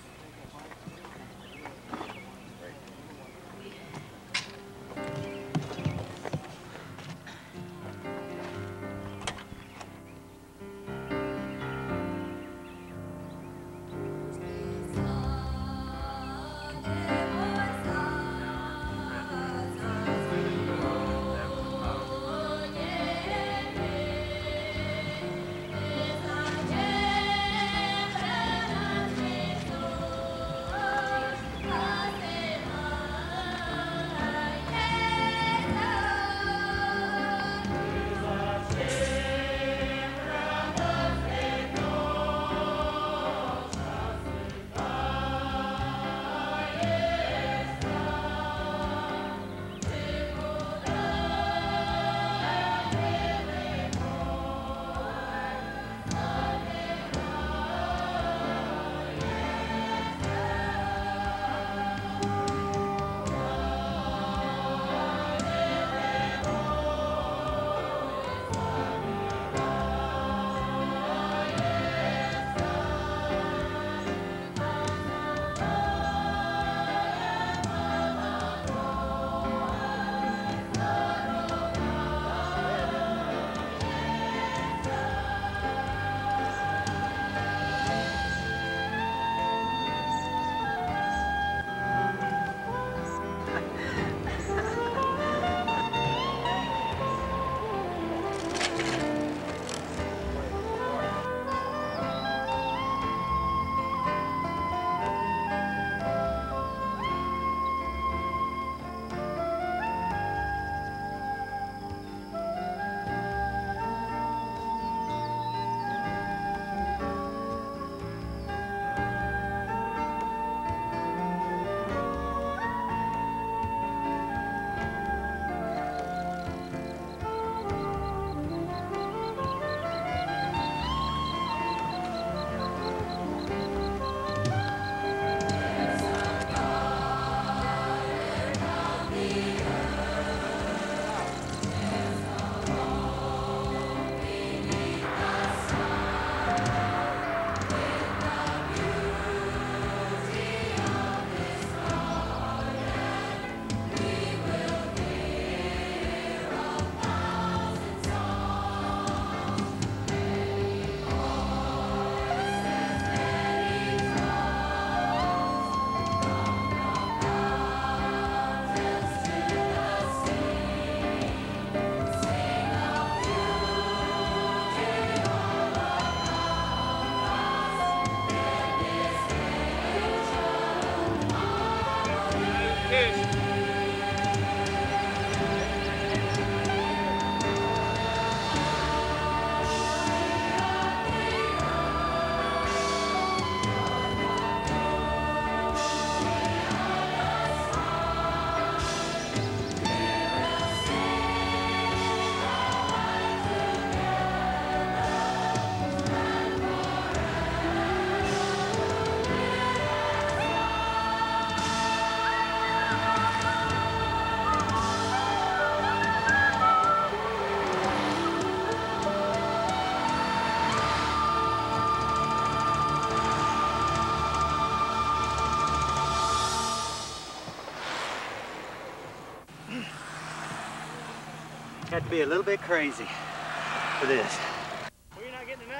Had to be a little bit crazy for this.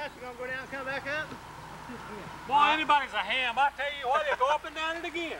fast, we're gonna go down and come back up? Boy, anybody's a ham. I tell you what, he'll go up and down it again.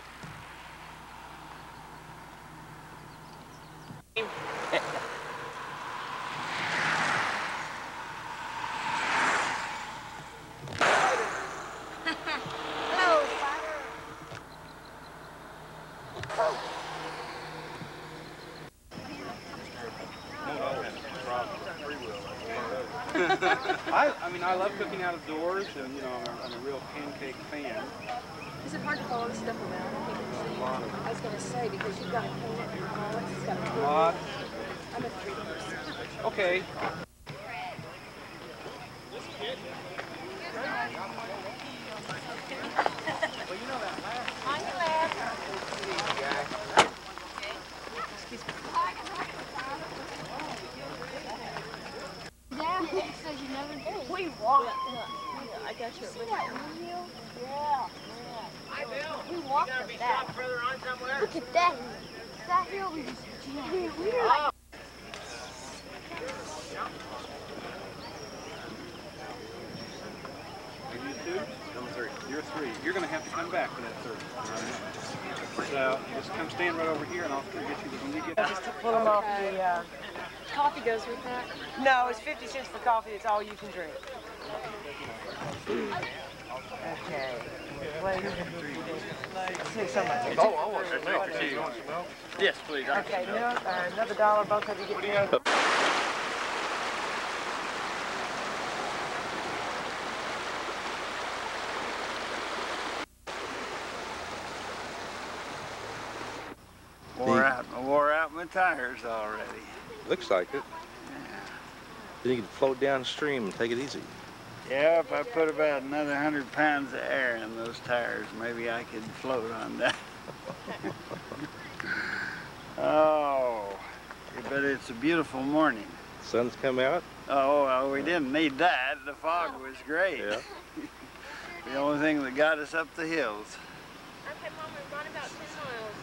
I, I mean, I love cooking out of doors, and you know, I'm a, I'm a real pancake fan. Is it hard to follow this stuff around? I, think it's, A lot of I was going to say, because you've got Alex, you've got A lot. I'm a three person. Okay. We walked. Yeah, I got you. See that wheel? Yeah. Yeah. We walked up that. Look at that. That hill we just. We, we were like. Are you two? I'm three. You're three. You're going to have to come back for that third. So just come stand right over here, and I'll get you when you get. Just to pull them off the. Uh, Coffee goes with that? no, it's fifty cents for coffee. It's all you can drink. Okay. Well, you take so much. Oh, I want some milk. You want some milk? Yes, please. Okay, milk, uh, another dollar. Both of you get milk. Wore out, wore out my tires already. Looks like it. Yeah. Then you can float downstream and take it easy. Yeah, if I put about another hundred pounds of air in those tires, maybe I could float on that. Oh, but it's a beautiful morning. Sun's come out. Oh, well, we didn't need that. The fog was great. Yeah. The only thing that got us up the hills. Okay, Mom, we've gone about ten miles.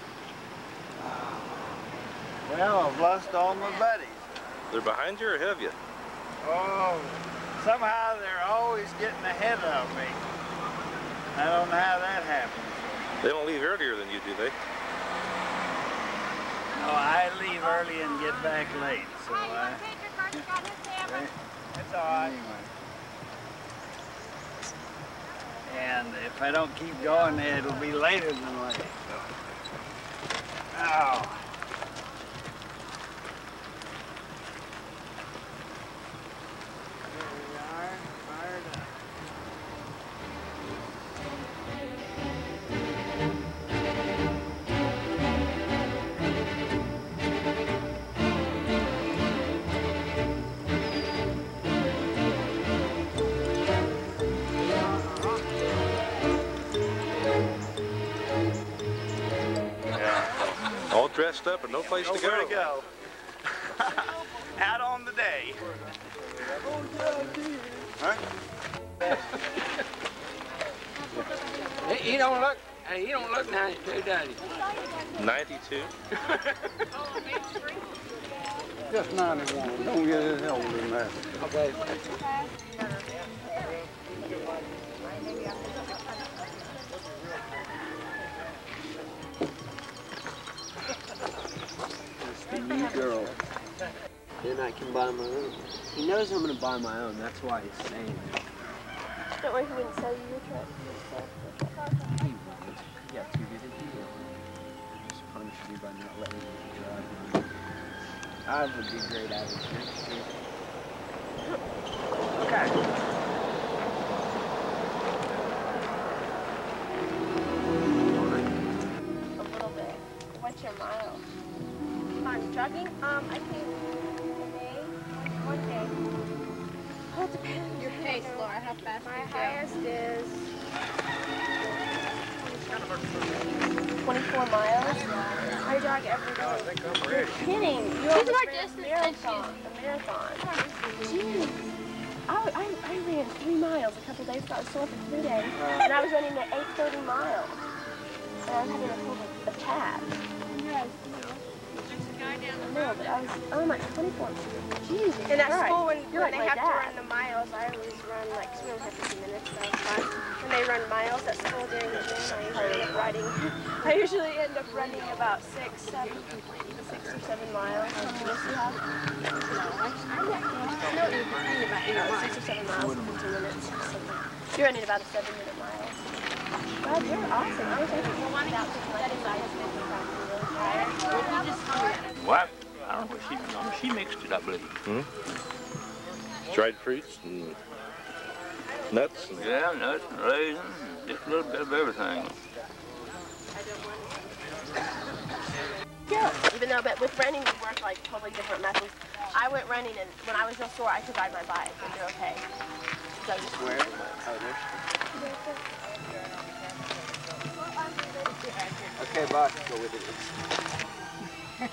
Well, I've lost all my buddies. They're behind you or ahead of you? Oh, somehow they're always getting ahead of me. I don't know how that happens. They don't leave earlier than you do, they? No, I leave early and get back late, so I... That's all right. Anyway. And if I don't keep going, it'll be later than late. So. Ow. All dressed up and no place to go. Nowhere to go. Out on the day. Huh? He, he don't look, hey, he don't look ninety-two, does he? ninety-two? Just ninety-one. Don't get any older than that. Okay. The new girl. Then I can buy my own. He knows I'm gonna buy my own. That's why he's saying it. Don't worry, he wouldn't sell you your truck. He won't. He got too good a deal. Just punish me by not letting me drive. I would be great at it. Okay. A little bit. What's your mile? On jogging? Um, I came a day, one day. Well, it depends. Your pace, Laura, how fast my highest is twenty-four miles. I jog every day. I think I'm ready. You're kidding. You almost ran a marathon. A marathon. Jeez. I, I, I ran three miles a couple days ago. I was sore for three days. And I was running at eight thirty miles. And I was having a full attack. Yes. There's a guy down the No, but I was, oh, I'm like twenty-four. Jesus And at Christ. school, when, You're when like they my have to dad. run the miles, I always run like, we only have fifteen minutes, so it's fine. When they run miles at school during the gym, I usually end up riding. I usually end up running about six, seven, six or seven miles. How many minutes do you have? No, I, I no, about six or seven miles in fifteen minutes. You're running about a seven minute mile. God, you're awesome. I was actually without taking my exercise, really tired. What? I don't know what she, I mean, she mixed it, I believe. Hmm? Dried fruits and nuts? And Yeah, nuts and raisins, and just a little bit of everything. Yeah, even though, but with running, we work like totally different methods. I went running, and when I was real sore, I could ride my bike and do okay. So just Where? Oh, there. Okay, boss, go with it.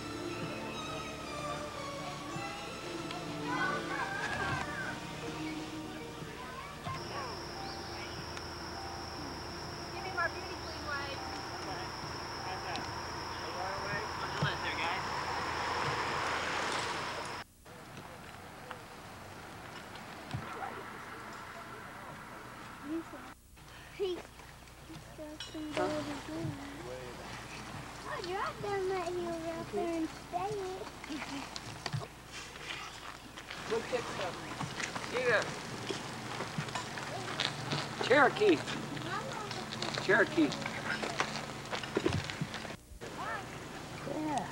Yeah. Cherokee. Cherokee. Yeah.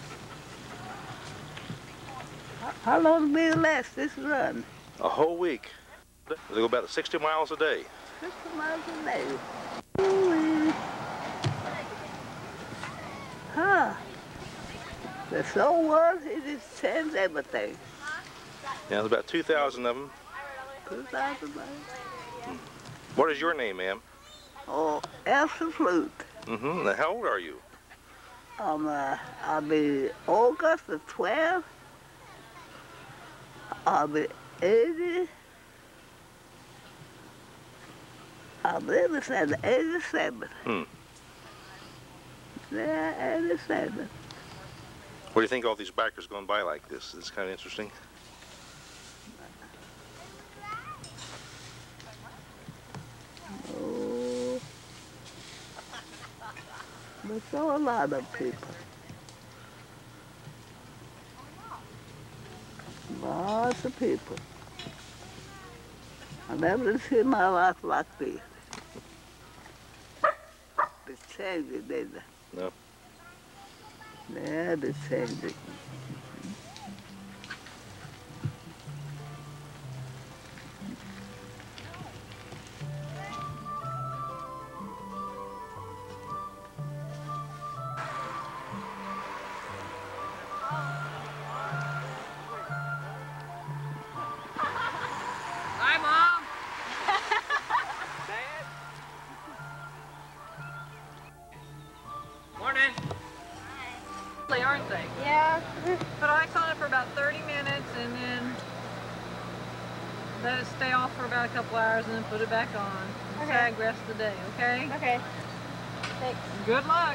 How long will it last this run? a whole week. They go about sixty miles a day. sixty miles a day. Ooh-wee. Huh. The soul was, it just sends everything. Yeah, there's about two thousand of them. two thousand miles. What is your name, ma'am? Oh, Elsa Flute. Mm-hmm. Now, how old are you? Um, uh, I'll be August the twelfth. I'll be eighty. I believe it's at eighty-seven. Hmm. Yeah, eighty-seven. What do you think all these bikers going by like this? It's kind of interesting. Oh, there's so a lot of people. Lots of people. I never seen my life like this. They changed it, didn't they? No. Yeah, they changed it. Hi, Mom. Morning. Hi. Aren't they? Yeah. Put ice on it for about thirty minutes and then let it stay off for about a couple hours and then put it back on. Okay. Sag rest of the day, okay? Okay. Thanks. Good luck.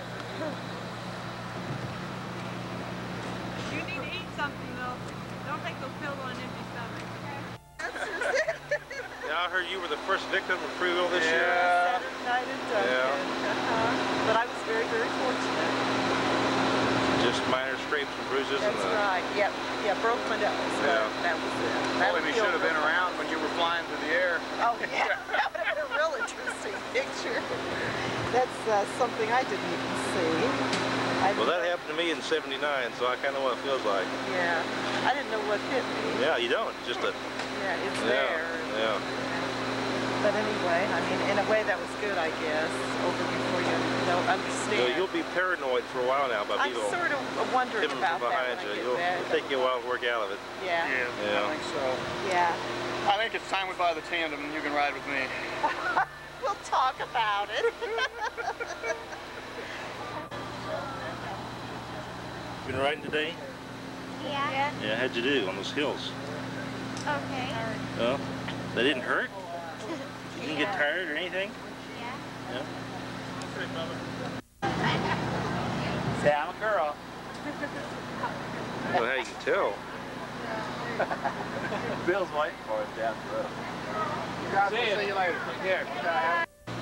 You need to eat something though. Don't take those pills on an empty stomach, okay? Yeah, I heard you were the first victim of free will this year. Yeah. Saturday night in Duncan. Yeah. Uh-huh. But I was very, very fortunate. Just minor scrapes and bruises. That's and, uh, right. Yep. Yeah, broke my nose. Yeah. That was it. That Only we should have been around when you were flying through the air. Oh, yeah. That would have been a real interesting picture. That's uh, something I didn't even see. I well, that happened to me in seventy-nine, so I kind of know what it feels like. Yeah. I didn't know what hit me. Yeah, you don't. Just a... Yeah, it's yeah, there. Yeah. But anyway, I mean, in a way that was good, I guess, over before you, you know, understand. So you'll be paranoid for a while now about I'm people sort of wondering coming about from that behind when I you. get You'll, back. it'll take you a while to work out of it. Yeah. Yeah, Yeah. I think so. Yeah. I think it's time we buy the tandem and you can ride with me. We'll talk about it. You been riding today? Yeah. Yeah, how'd you do on those hills? Okay. Oh, they didn't hurt? You didn't get tired or anything? Yeah. Yeah? Say, I'm a girl. tell. Bill's waiting for us down the road. You guys, we'll see you later. Take care.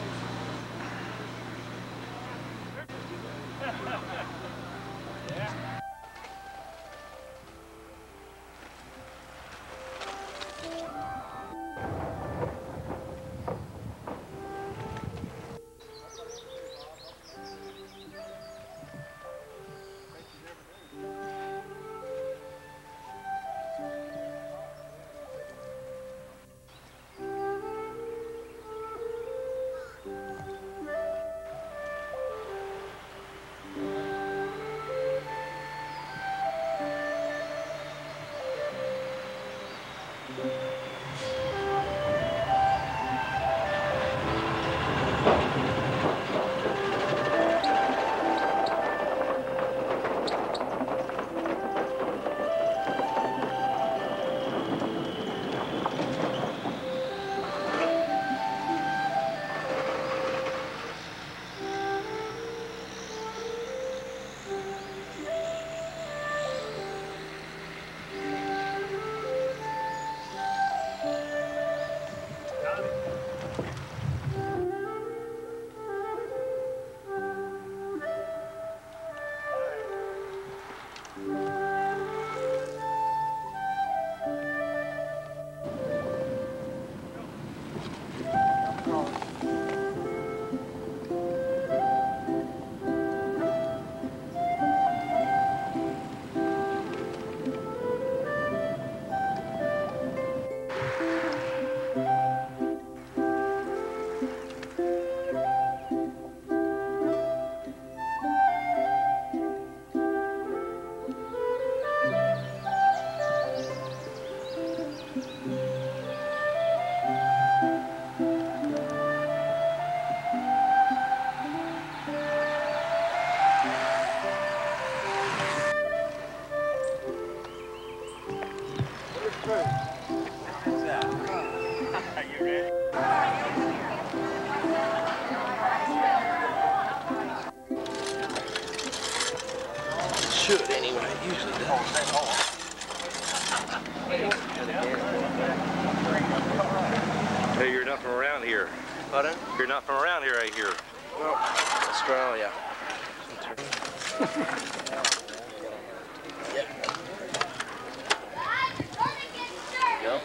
Should anyway, it usually does. Hey, you're not from around here. Pardon? You're not from around here, I hear. No, Australia. Yep.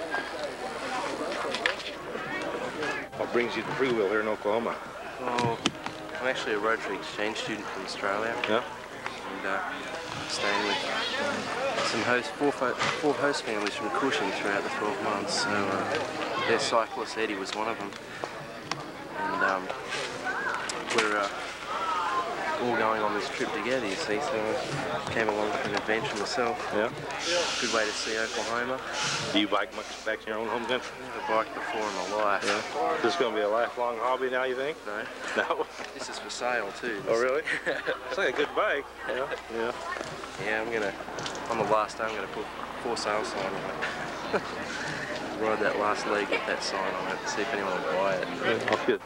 What brings you to Freewheel here in Oklahoma? Oh, I'm actually a Rotary exchange student from Australia. Yeah. And uh, staying with some host, four, four host families from Cushing throughout the twelve months. So uh, their cyclist Eddie was one of them, and um, we're uh, all going on this trip together. You see, so I came along with an adventure myself. Yeah. Good way to see Oklahoma. Do you bike much back to your own home country? I've never biked before in my life. Yeah. Is this going to be a lifelong hobby now, you think? No. No. This is for sale too. Oh, really? It's like a good bike. Yeah. Yeah. Yeah, I'm gonna, on the last day, I'm gonna put for sale sign on it. Ride that last leg with that sign on it, see if anyone will buy it. Yeah, that's good.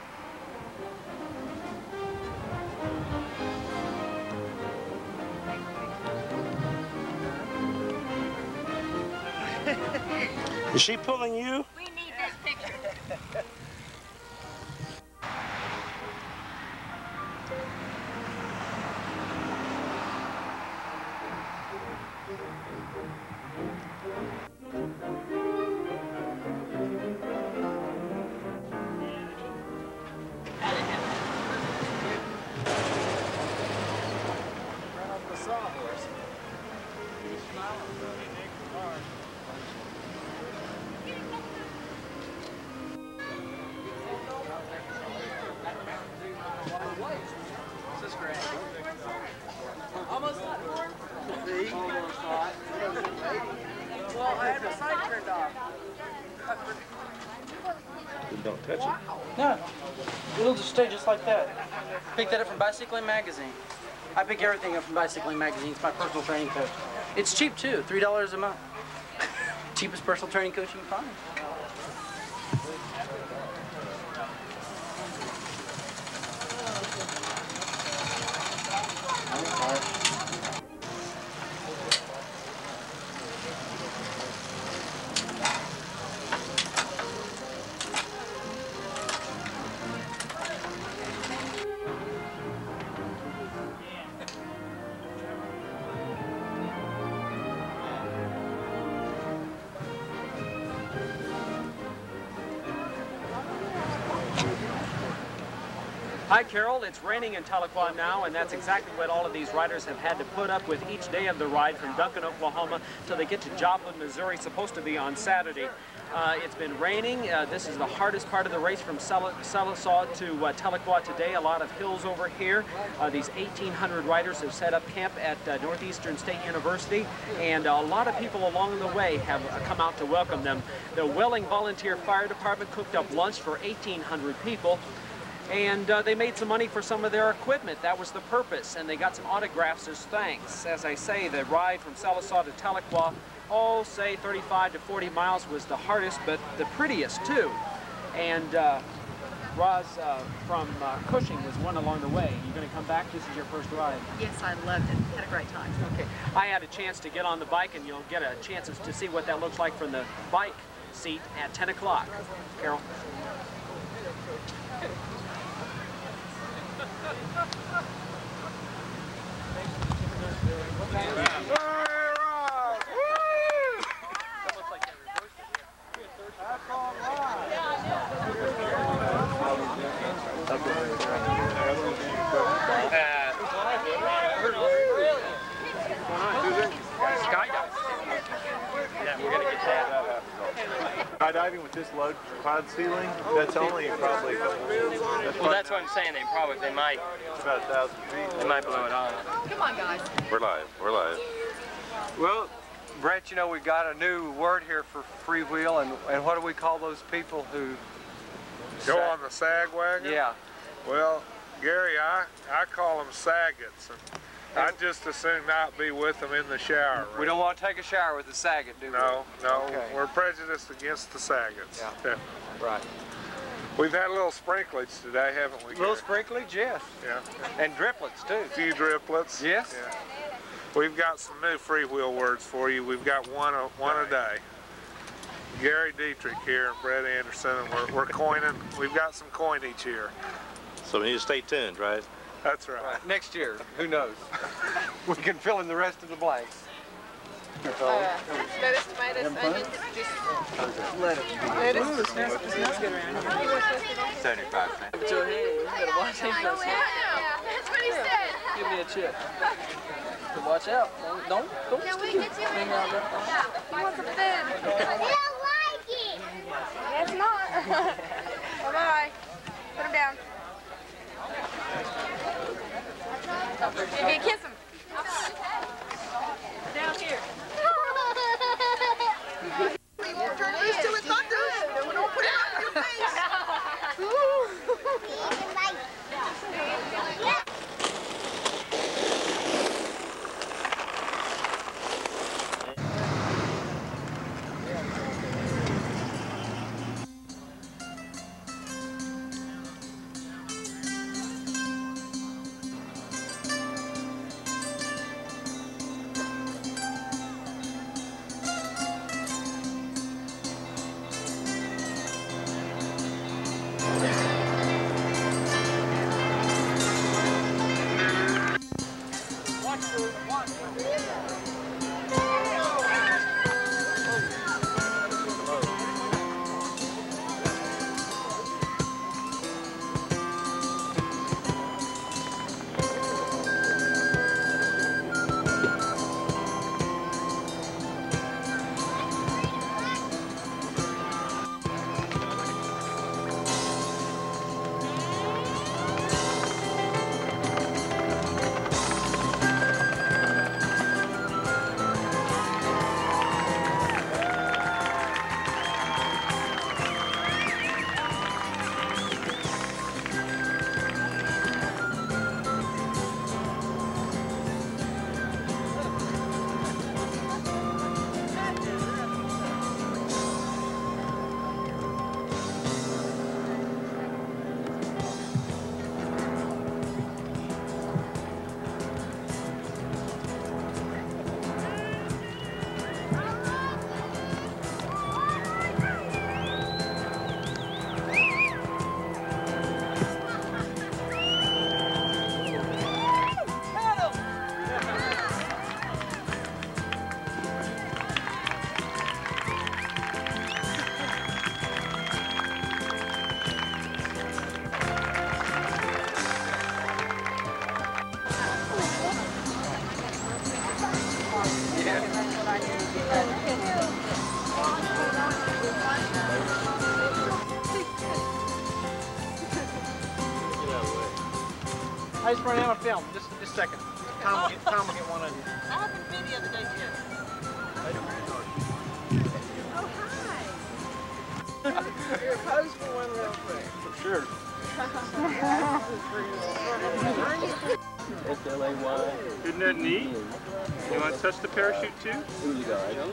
Is she pulling you? We need this picture. Almost hot, Lauren? See? Almost hot. Well, I had my sight turned off. Don't touch it. No, it'll just stay just like that. Pick that up from Bicycling Magazine. I pick everything up from Bicycling Magazine. It's my personal training coach. It's cheap too, three dollars a month. Cheapest personal training coach you can find. Hi, Carol. It's raining in Tahlequah now, and that's exactly what all of these riders have had to put up with each day of the ride from Duncan, Oklahoma, till they get to Joplin, Missouri, supposed to be on Saturday. Uh, it's been raining. Uh, this is the hardest part of the race from Sallisaw to uh, Tahlequah today. A lot of hills over here. Uh, these eighteen hundred riders have set up camp at uh, Northeastern State University, and a lot of people along the way have uh, come out to welcome them. The Welling Volunteer Fire Department cooked up lunch for eighteen hundred people, and uh, they made some money for some of their equipment. That was the purpose, and they got some autographs as thanks. As I say, the ride from Sallisaw to Tahlequah, all say thirty-five to forty miles, was the hardest, but the prettiest too. And uh, Roz uh, from uh, Cushing was one along the way. You're going to come back? This is your first ride. Yes, I loved it. Had a great time. Okay. I had a chance to get on the bike, and you'll get a chance to see what that looks like from the bike seat at ten o'clock. Carol? Skydiving with this low cloud ceiling, that's only probably a couple that's Well, that's what I'm saying. They probably, they might. About a thousand feet. They might blow it off. Come on, guys. We're live. We're live. Well, Brett, you know, we've got a new word here for freewheel, and, and what do we call those people who go on the sag wagon? Yeah. Well, Gary, I, I call them Saggets. I'd just as soon not be with them in the shower. We don't want to take a shower with the Saget, do we? No, no. Okay. We're prejudiced against the Saggets. Yeah. Definitely. Right. We've had a little sprinklage today, haven't we? Little Gary? sprinklage, yes. Yeah. And driplets, too. A few driplets. Yes. Yeah. We've got some new freewheel words for you. We've got one a, one a day. Gary Dietrich here and Brett Anderson, and we're, we're coining. We've got some coinage here. So we need to stay tuned, right? That's right. Right. Next year, who knows? We can fill in the rest of the blanks. Uh, lettuce, tomatoes, onions, just lettuce. Lettuce. It smells good around here. seventy-five cents. Go ahead. You better watch him. Yeah, that's what he said. Give me a chip. But watch out. Don't, don't, don't Can we stick get your you finger out there. He wants some food. I don't like it. Guess not. Bye-bye. Put him down. Okay, kiss him. Down here. You won't turn loose till it's not good. Then we don't put it on your face. just running out of film. Just, just a second. Tom will get, Tom will get one of you. I happened to be the other day too. Oh, hi. Here, pose for one real quick. For sure. S L A Y. Isn't that neat? You want to touch the parachute too? Here you go, right?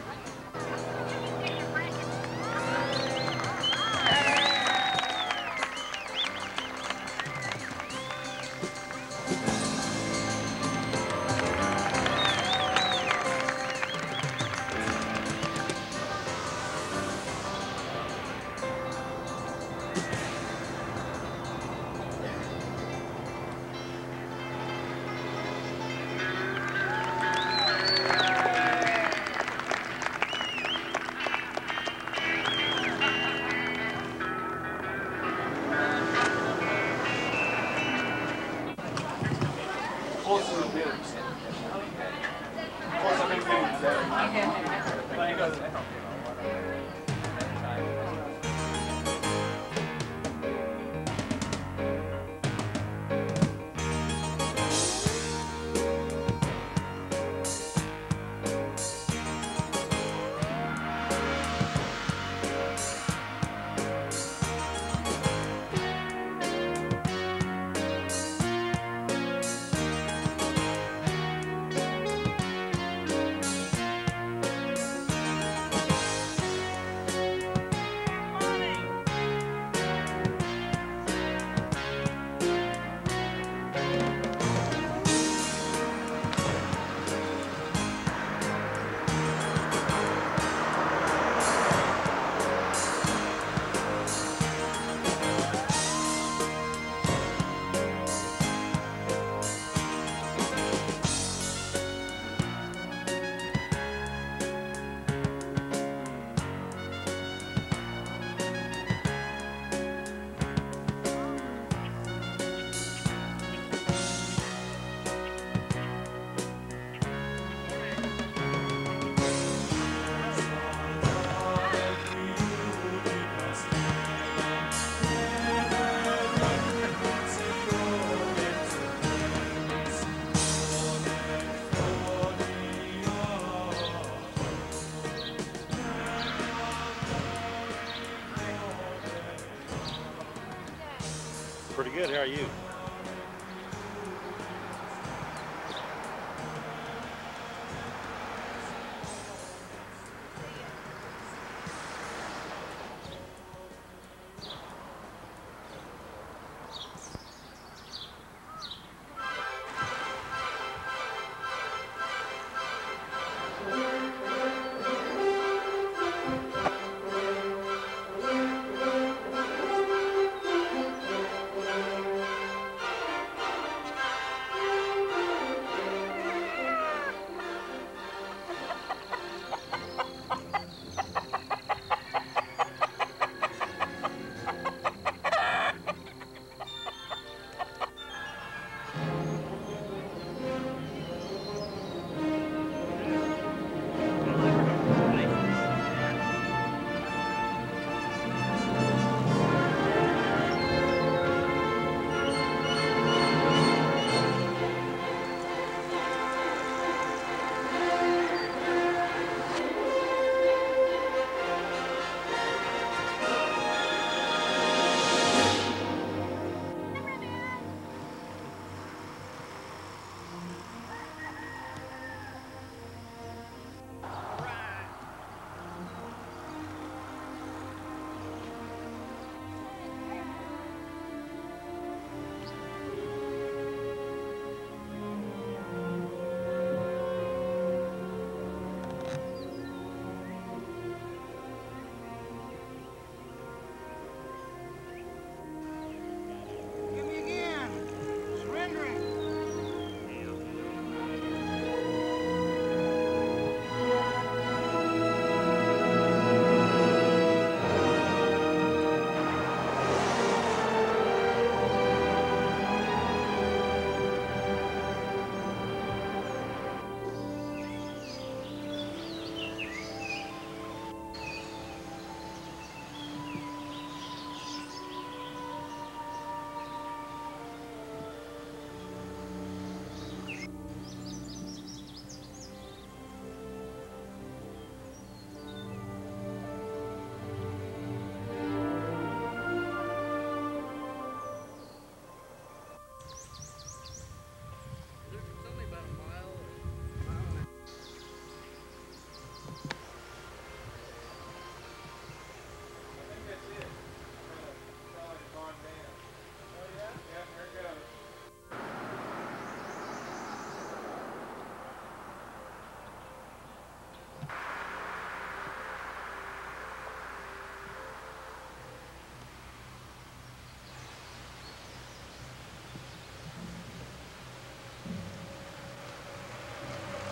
Pretty good. How are you?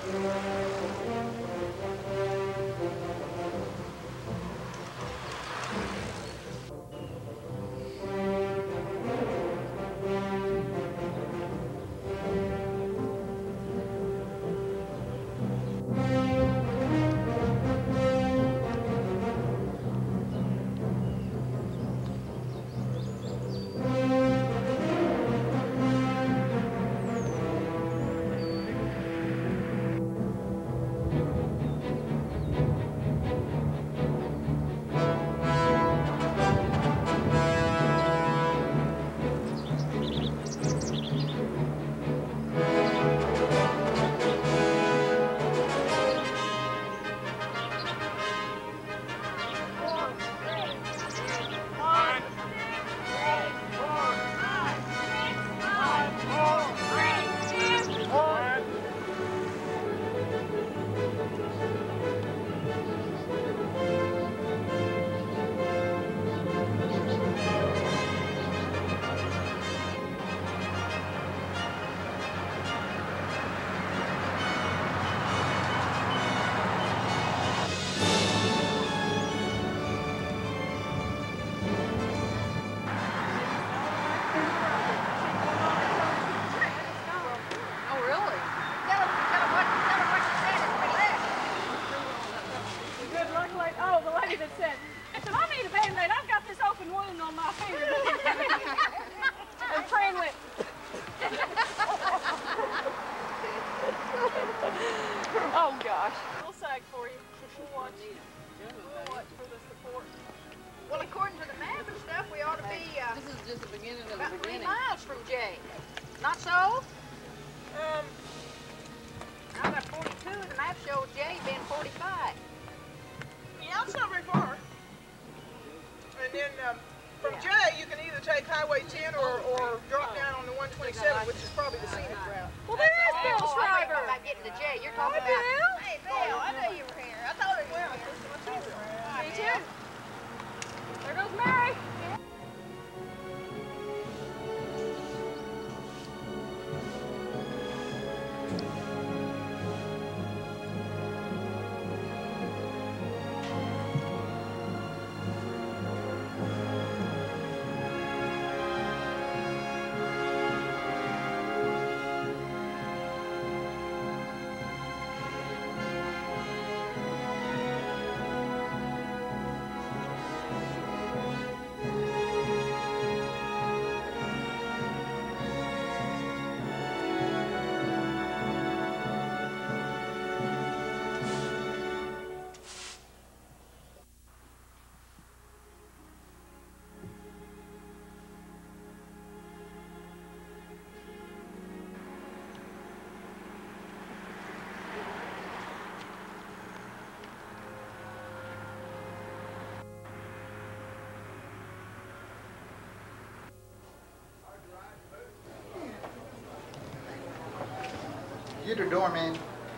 You're the doorman.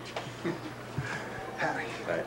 Howdy. Right.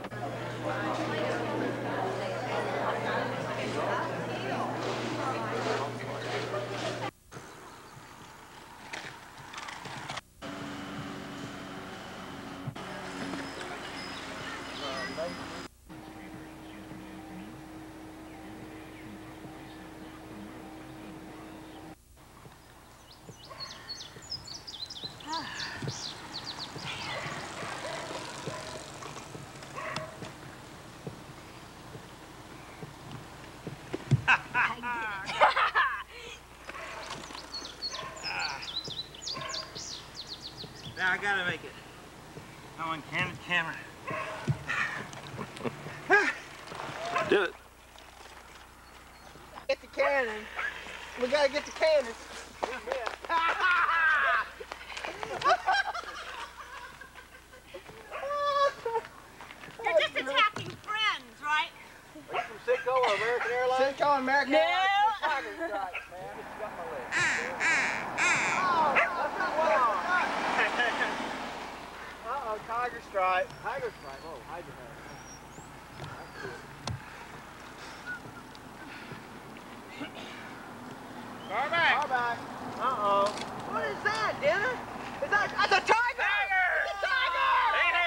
Now I gotta make it. I'm on candid camera. Do it. Get the cannon. We gotta get the cannon. You're just attacking friends, right? Are you from Sitco or American Airlines? Sitco and American No. Airlines. Tiger stripes, man. It's got my leg. Oh, that's not what I want. Uh-oh, tiger stripe. Tiger stripe. Oh, hide your hand. That's cool. Car back. Car back. Uh-oh. What is that, Dennis? Is that, that's a tiger! Tiger! It's a tiger! Ain't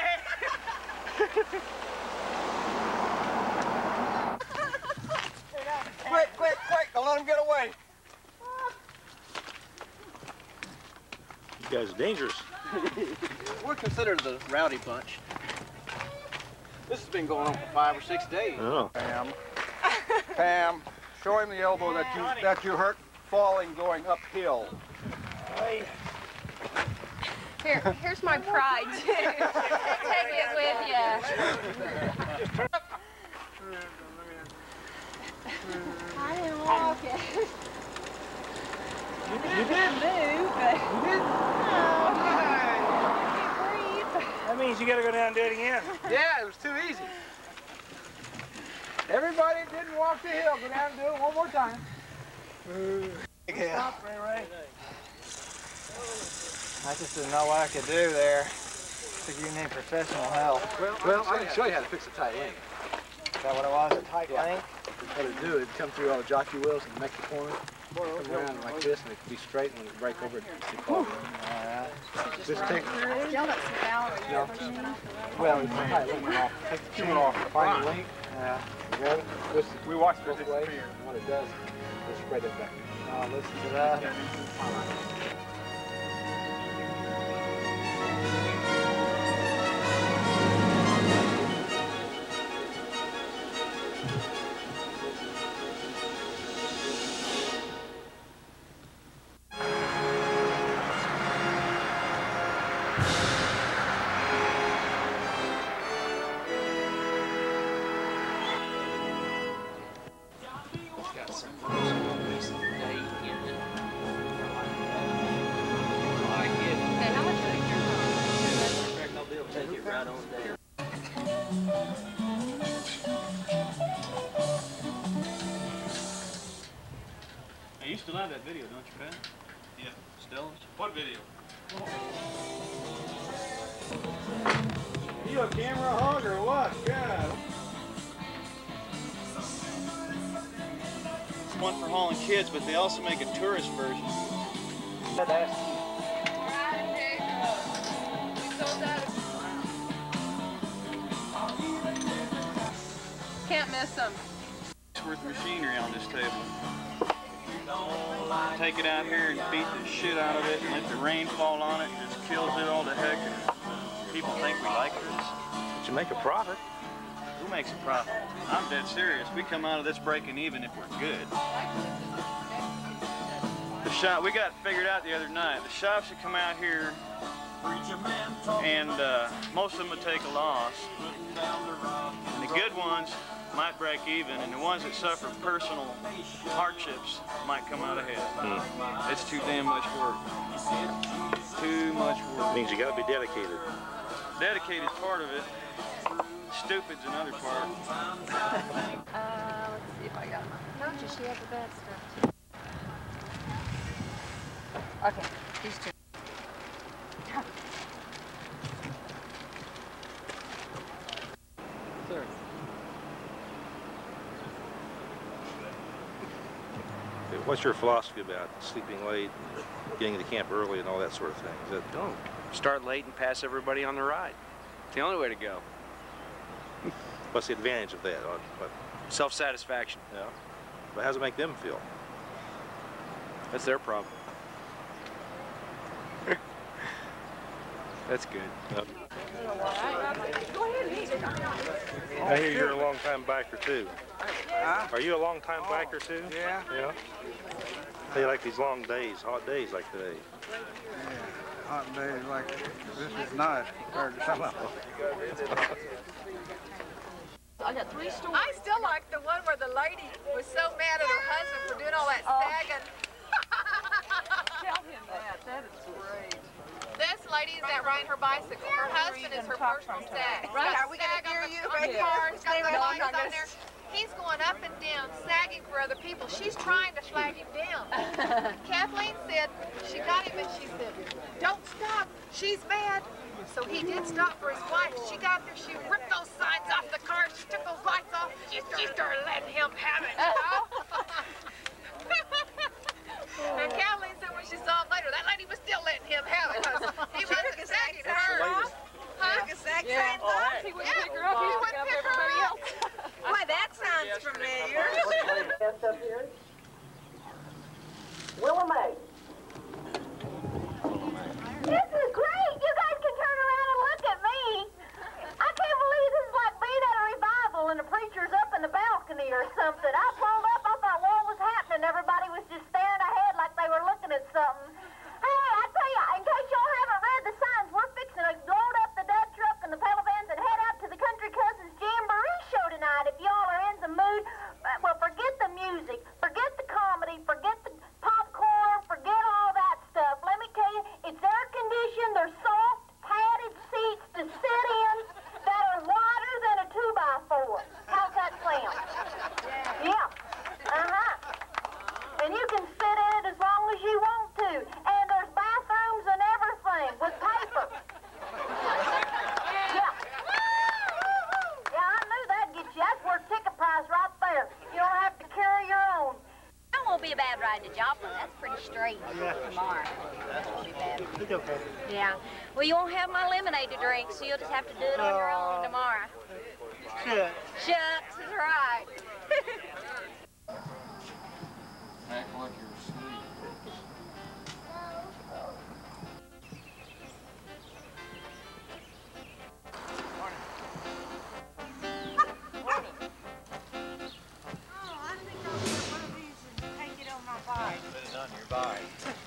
guys are dangerous. We're considered the rowdy bunch. This has been going on for five or six days. Oh. Pam, Pam, show him the elbow that you that you hurt falling going uphill. Here, here's my pride too. Take it with you. I didn't walk it. You did. You did move, but You did? no, I can't breathe. That means you got to go down and do it again. Yeah, it was too easy. Everybody that didn't walk the hill, go down and do it one more time. Stop, Ray Ray. I just didn't know what I could do there. Think you need professional help. Well, well, I can show you how to fix a tight link. Is that what it was, a tight Yeah. link? What it'd do, it'd come through all the jockey wheels and make the corner. Come around like this, and it could be straight, and when it break over, it'd be fall. Alright. Just take, Y'all got some balance. no, well, it's a tight link off. Take the chain off, find the link. Yeah. You got it? Twist it. We watched it this way. What it does, it'll spread it back. I'll listen to that. Hey, you still have that video, don't you, Pat? Yeah. Still? What video? You a camera hog or what? God. It's one for hauling kids, but they also make a tourist version. Can't miss them. It's worth of machinery on this table. Take it out here and beat the shit out of it, and let the rain fall on it, it just kills it all to heck. And people think we like this. But you make a profit. Who makes a profit? I'm dead serious. We come out of this breaking even if we're good. The shop, we got figured out the other night. The shops that come out here, and uh, most of them would take a loss. And the good ones might break even, and the ones that suffer personal hardships might come out ahead. Hmm. It's too damn much work. Too much work. Means you got to be dedicated. Dedicated's part of it. Stupid's another part. Uh, let's see if I got mine. No, just she has the bad stuff too. Okay, these two. Sir. What's your philosophy about sleeping late, getting to camp early, and all that sort of thing? Is that Don't start late and pass everybody on the ride. It's the only way to go. What's the advantage of that? What? Self-satisfaction. Yeah. But how does it make them feel? That's their problem. That's good. Yep. I hear you're a long time biker too. Huh? Are you a long time biker too? Yeah. Yeah. How you like these long days, hot days like today? Yeah. Hot days like this is nice compared to some of them. I got three stories. I still like the one where the lady was so mad at her husband for doing all that sagging. Tell him that. That is great. This lady is that riding her bicycle. Her husband is her personal stag. Right, He's got are we gonna sag hear on the- you on right the here? car, he's got Stay the right on, lights I'm on gonna- there. He's going up and down, sagging for other people. She's trying to flag him down. Kathleen said, she got him and she said, don't stop, she's mad. So he did stop for his wife. She got there, she ripped those signs off the car, she took those lights off, she started letting him have it, you know? And Kathleen said when she saw him later, that lady was still letting him have it because he wasn't sagging her off. Huh? Yeah. Oh, hey. He wouldn't pick her up, he wouldn't pick her up. Boy, that sounds familiar. Willa Mae. ride to Joplin. That's pretty straight tomorrow. That won't be bad. It's okay. Yeah. Well, you won't have my lemonade to drink, so you'll just have to do it on your own tomorrow. Shucks. Shucks is right. Act like you're asleep. Put it on your bike.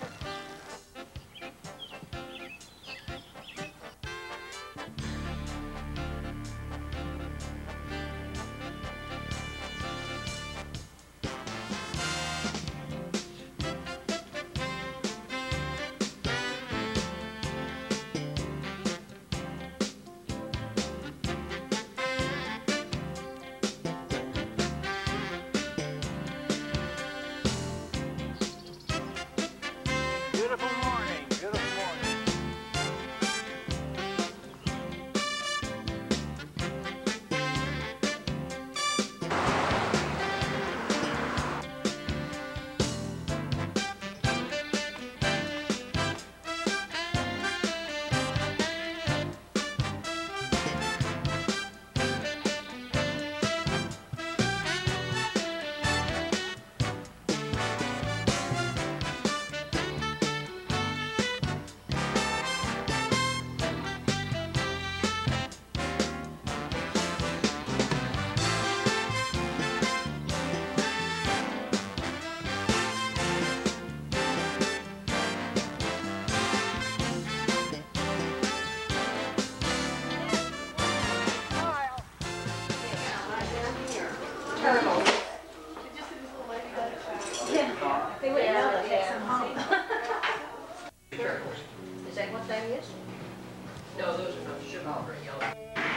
Beautiful morning, beautiful morning. Yeah, they wouldn't know to take some home. Is that what that is? No, those are not sugar or yellow.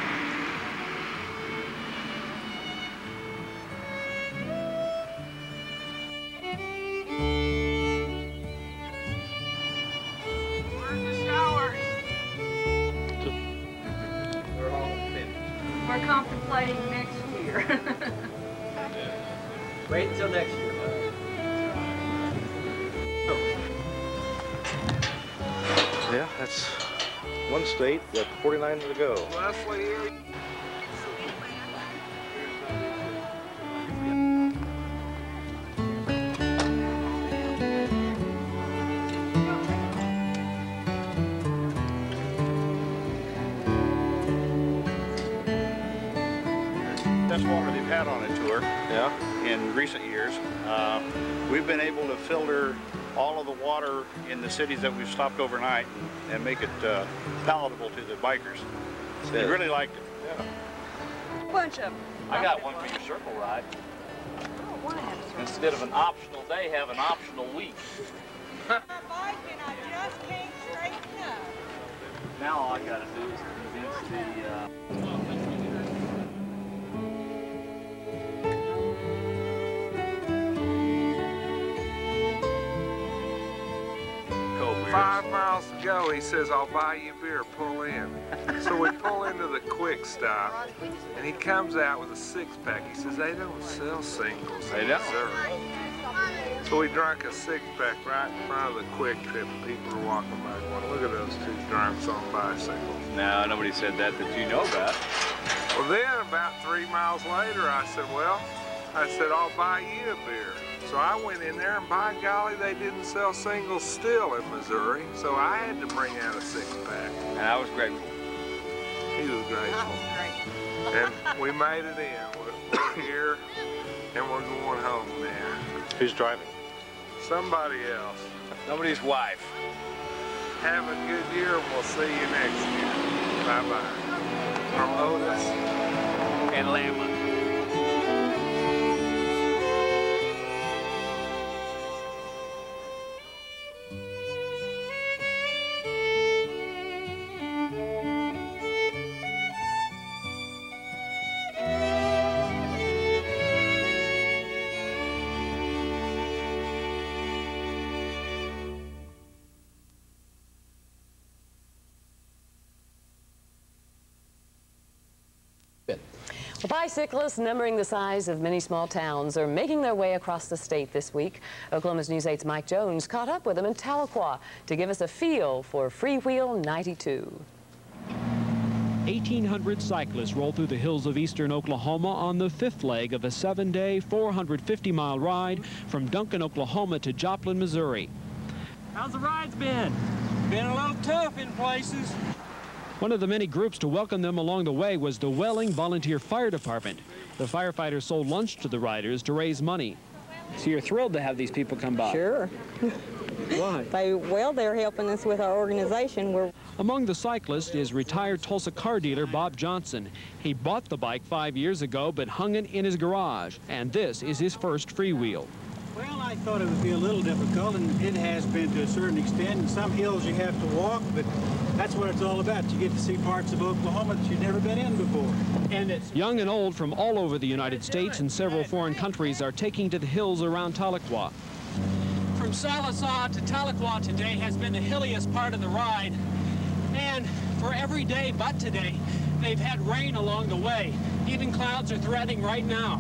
Where's the showers? They're all finished. We're contemplating next year. Wait until next year. Yeah, that's one state, got forty-nine to go. Leslie here. Best water they've had on a tour. Yeah. In recent years. Uh, we've been able to filter all of the water in the cities that we've stopped overnight and, and make it uh, palatable to the bikers. They really liked it. Yeah. Bunch of them. I got one for your circle ride. I don't want to have a circle. Instead of an optional day, have an optional week. My bike and I just can't straighten up. Now all I gotta do is convince the uh, Five miles to go, he says, I'll buy you a beer, pull in. So we pull into the quick stop, and he comes out with a six-pack. He says, they don't sell singles in They don't. Missouri. So we drank a six-pack right in front of the Quick Trip, and people are walking by going, look at those two drunks on bicycles. No, nobody said that that you know about. Well, then, about three miles later, I said, well, I said, I'll buy you a beer. So I went in there, and by golly, they didn't sell singles still in Missouri, so I had to bring out a six-pack. And I was grateful. He was grateful. And we made it in. We're, we're here, and we're going home now. Who's driving? Somebody else. Nobody's wife. Have a good year, and we'll see you next year. Bye-bye. From Otis and Lamlin. Bicyclists numbering the size of many small towns are making their way across the state this week. Oklahoma's News eight's Mike Jones caught up with them in Tahlequah to give us a feel for Freewheel ninety-two. eighteen hundred cyclists roll through the hills of eastern Oklahoma on the fifth leg of a seven-day, four hundred fifty mile ride from Duncan, Oklahoma to Joplin, Missouri. How's the rides been? Been a little tough in places. One of the many groups to welcome them along the way was the Welling Volunteer Fire Department. The firefighters sold lunch to the riders to raise money. So you're thrilled to have these people come by? Sure. Why? They, well, they're helping us with our organization. We're Among the cyclists is retired Tulsa car dealer Bob Johnson. He bought the bike five years ago but hung it in his garage, and this is his first freewheel. Well, I thought it would be a little difficult, and it has been to a certain extent. In some hills you have to walk, but that's what it's all about. You get to see parts of Oklahoma that you've never been in before. And it's young and old from all over the United States and several foreign countries are taking to the hills around Tahlequah. From Sallisaw to Tahlequah today has been the hilliest part of the ride. And for every day but today, they've had rain along the way. Even clouds are threatening right now.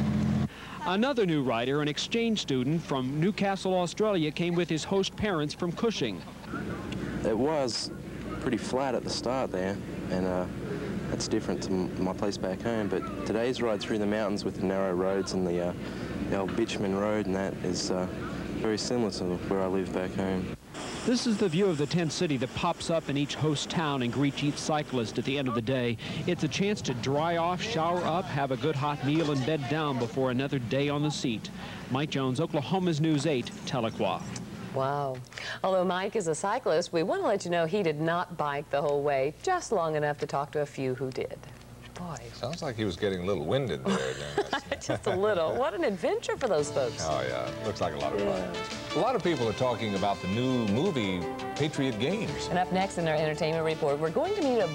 Another new rider, an exchange student from Newcastle, Australia, came with his host parents from Cushing. It was pretty flat at the start there, and uh, that's different to my place back home. But today's ride through the mountains with the narrow roads and the, uh, the old bitumen road, and that is uh, very similar to where I live back home. This is the view of the tent city that pops up in each host town and greets each cyclist at the end of the day. It's a chance to dry off, shower up, have a good hot meal, and bed down before another day on the seat. Mike Jones, Oklahoma's News eight, Tahlequah. Wow. Although Mike is a cyclist, we want to let you know he did not bike the whole way, just long enough to talk to a few who did. Boy. Sounds like he was getting a little winded there. Just a little. What an adventure for those folks. Oh, yeah. Looks like a lot of yeah. fun. A lot of people are talking about the new movie, Patriot Games. And up next in our entertainment report, we're going to meet a...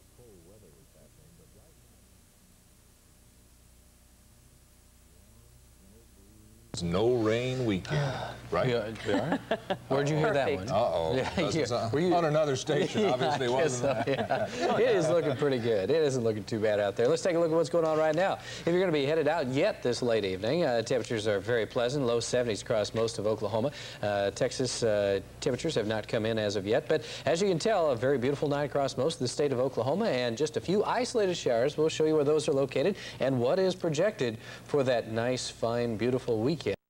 No rain weekend, right? Yeah, yeah. Where'd you hear that one? Uh-oh. Yeah, yeah. Were you on another station? Obviously, yeah, wasn't so, yeah. It is looking pretty good. It isn't looking too bad out there. Let's take a look at what's going on right now. If you're going to be headed out yet this late evening, uh, temperatures are very pleasant, low seventies across most of Oklahoma. Uh, Texas uh, temperatures have not come in as of yet, but as you can tell, a very beautiful night across most of the state of Oklahoma, and just a few isolated showers. We'll show you where those are located and what is projected for that nice, fine, beautiful weekend.